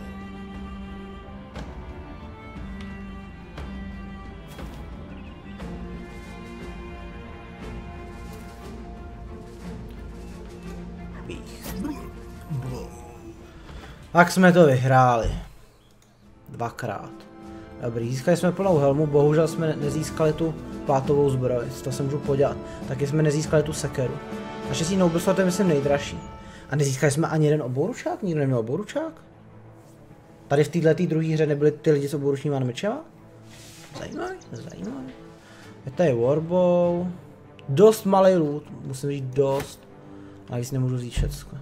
Tak jsme to vyhráli. Dvakrát. Dobrý, získali jsme plnou helmu, bohužel jsme nezískali tu plátovou zbroj, to se můžu podívat. Taky jsme nezískali tu sekeru. Naštěstí Noble Sword je myslím nejdražší. A nezískali jsme ani jeden obouručák? Nikdo neměl obouručák? Tady v této druhé hře nebyly ty lidi s obouručníma mečema? Zajímavý. Je tady Warbow. Dost malý loot, musím říct dost. A víc nemůžu vzít všecko.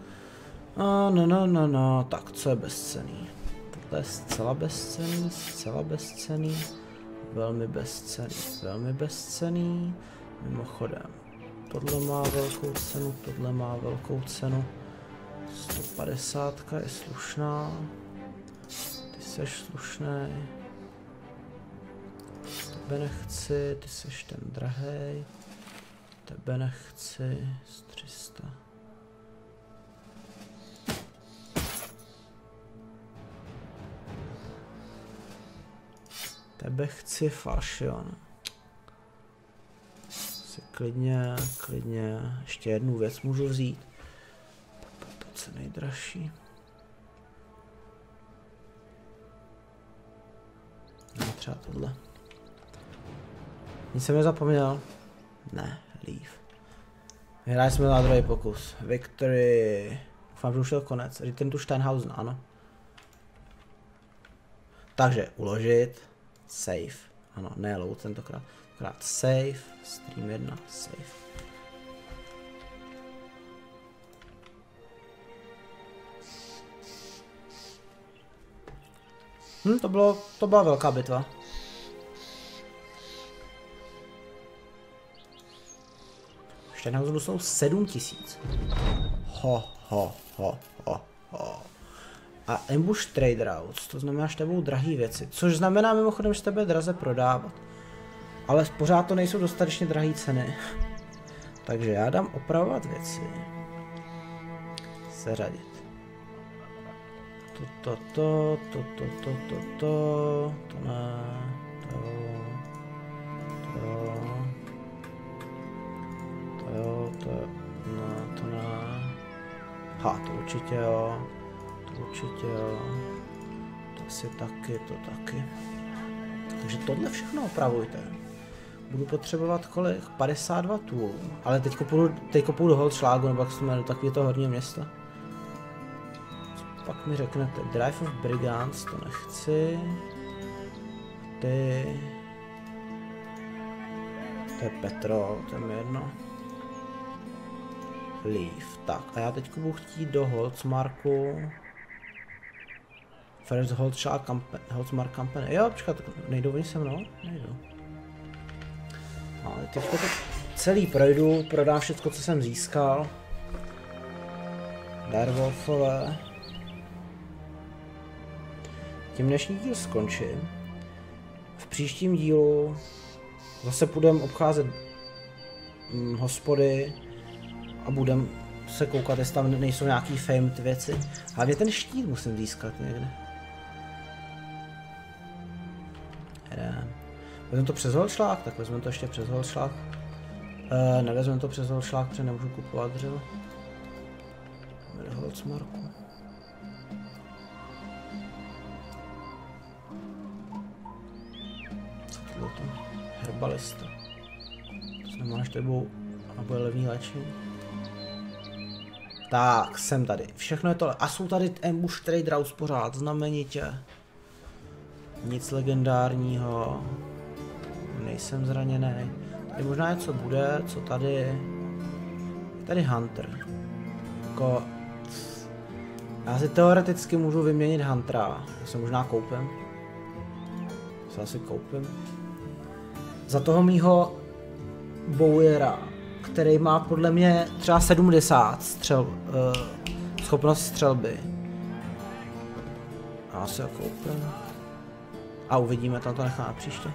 No, tak co je bezcenný? Tohle je zcela bezcenný, velmi bezcenný, mimochodem. Tohle má velkou cenu, 150 je slušná, ty seš slušnej, tebe nechci, ty seš ten drahej, tebe nechci, z 300. Tebe chci fashion. Si klidně, ještě jednu věc můžu vzít. To je nejdražší. No, třeba tohle. Nic jsem nezapomněl? Ne, leave. Vyhráli jsme na druhý pokus. Victory. Doufám, že už je konec. Return to Steinhausen, ano. Takže uložit. Save. Ano, ne load tentokrát. Save. Stream 1. Save. To byla velká bitva. Steinhausenu jsou 7000. Ho. A ambush trade routes, to znamená, že tebou drahý věci, což znamená mimochodem, že tebe draze prodávat. Ale pořád to nejsou dostatečně drahé ceny. Takže já dám opravovat věci. Seřadit. To ne. Ha, to určitě jo. To asi taky, to taky. Takže tohle všechno opravujte. Budu potřebovat kolik? 52 toolů. Ale teďko půjdu do Holzschlagu, nebo jak se to jmenuje, do takového horního města. Co pak mi řeknete? Drive of Brigands, to nechci. Ty. To je Petro, to je mi jedno. Leave. Tak, a já teďko budu chtít do Holzmarku. First Holzmark Company. Jo, počkat, nejdou oni se mnou? Nejdou. Ale teďko to celý projdu, prodám všechno, co jsem získal. Direwolfové. Tím dnešní díl skončím. V příštím dílu zase půjdeme obcházet hospody a budeme se koukat, jestli tam nejsou nějaký famed věci. Hlavně ten štít musím získat někde. Vezmeme to přes holšlák, tak vezmeme to ještě přes holšlák. Nevezmeme to přes holšlák, protože nemůžu kupovat dřevo. Jdeme do Holzmarku. Co to tam? Herbalista. To znamená, že tebou a bude levný léčení. Tak, jsem tady. Všechno je tohle. A jsou tady ambush trade routes pořád, znamenitě. Nic legendárního. Nejsem zraněný. Tady možná něco bude, co tady je. Tady Hunter. Jako... Já si teoreticky můžu vyměnit Huntera. Já se možná koupím. Se asi koupím. Za toho mýho Bowyera, který má podle mě třeba 70 schopnost střelby. Já si ho koupím. A uvidíme, tam to necháme příště.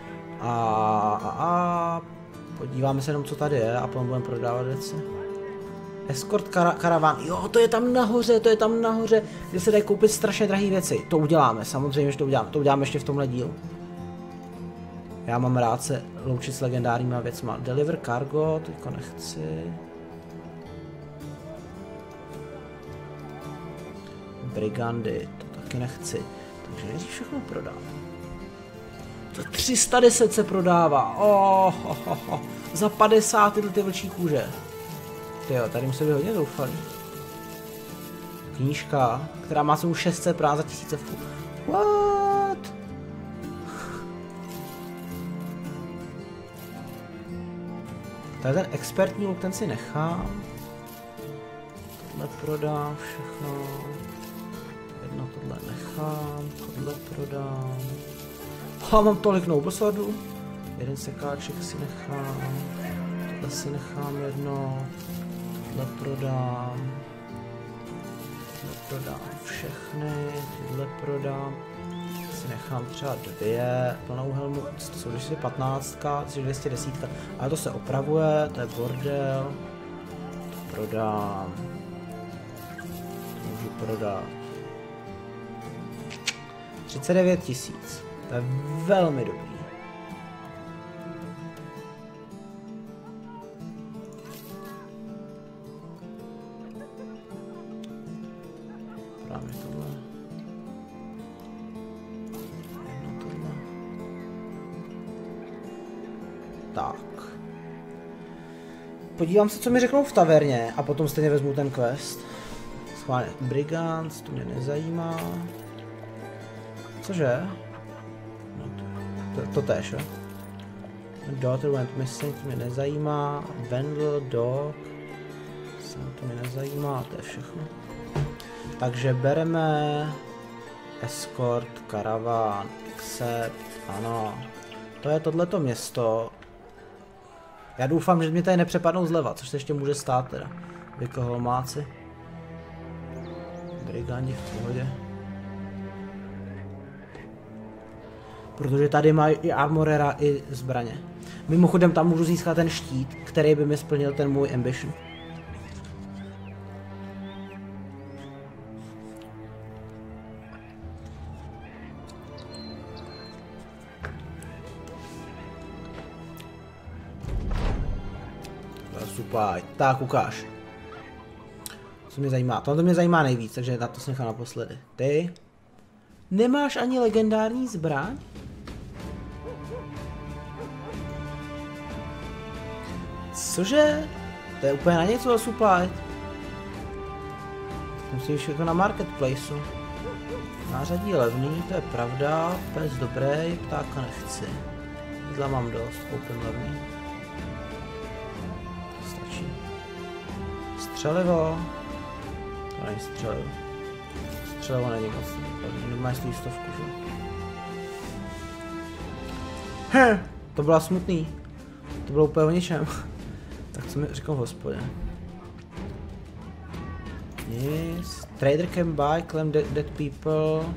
A podíváme se jenom, co tady je, a potom budeme prodávat věci. Escort karavan, jo, to je tam nahoře, kde se dají koupit strašně drahé věci. To uděláme, samozřejmě, že to uděláme ještě v tomhle dílu. Já mám rád se loučit s legendárníma věcma. Deliver cargo, teďko nechci. Brigandy, to taky nechci. Takže nejdřív všechno prodám. To 310 se prodává. Za 50 tyhle ty vlčí kůže. Tyjo, tady musí být hodně doufalý. Knížka, která má cenu 600 práv za 1000 vků. What? Tady ten expertní luk, ten si nechám. Tohle prodám všechno. Jedno tohle nechám, tohle prodám. Mám tolik nobleswordů. Jeden sekáček si nechám. Tohle si nechám jedno. Tohle prodám. Tohle prodám všechny. Tyhle prodám. Si nechám třeba 2. Plnou helmu. To jsou 215, 210. Ale to se opravuje. To je bordel. To prodám. To můžu prodat. 39 000. To je velmi dobrý. Právě tohle. Jedno tohle. Tak. Podívám se, co mi řeknou v taverně, a potom stejně vezmu ten quest. Schválně. Brigands, to mě nezajímá. Cože? To též, jo? Daughter went missing, to mě nezajímá. Vendel, dog. To mě nezajímá, to je všechno. Takže bereme escort, karavan, accept, ano. To je tohleto město. Já doufám, že mě tady nepřepadnou zleva, což se ještě může stát teda. Vykoholmáci. Brigandi v pohodě. Protože tady mají i armorera, i zbraně. Mimochodem tam můžu získat ten štít, který by mi splnil ten můj ambition. Super, tak ukáž. Co mě zajímá? Tohle mě zajímá nejvíc, takže na to si nechám naposledy. Ty? Nemáš ani legendární zbraň? Cože? To je úplně na něco supply. Musíš všechno na marketplaceu. Nářadí levný, to je pravda. Pes dobrý, ptáka nechci. Jídla mám dost, koupím levný. Stačí. Střelivo. To není střelivo. Střelivo není moc. Nemáš tu stovku, že? To byla smutný. To bylo úplně o ničem. Tak co mi říkal v hospodě? Nic. Trader can buy, claim dead people.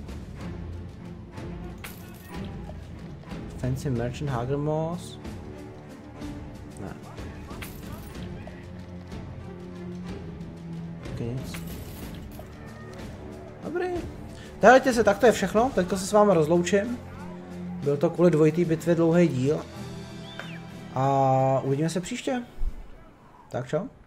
Fancy merchant Hagermoss. Ne. Tak nic. Dobrý. Dejte se, tak to je všechno. Teďko se s vámi rozloučím. Byl to kvůli dvojitý bitvě dlouhý díl. A uvidíme se příště. Tak čau.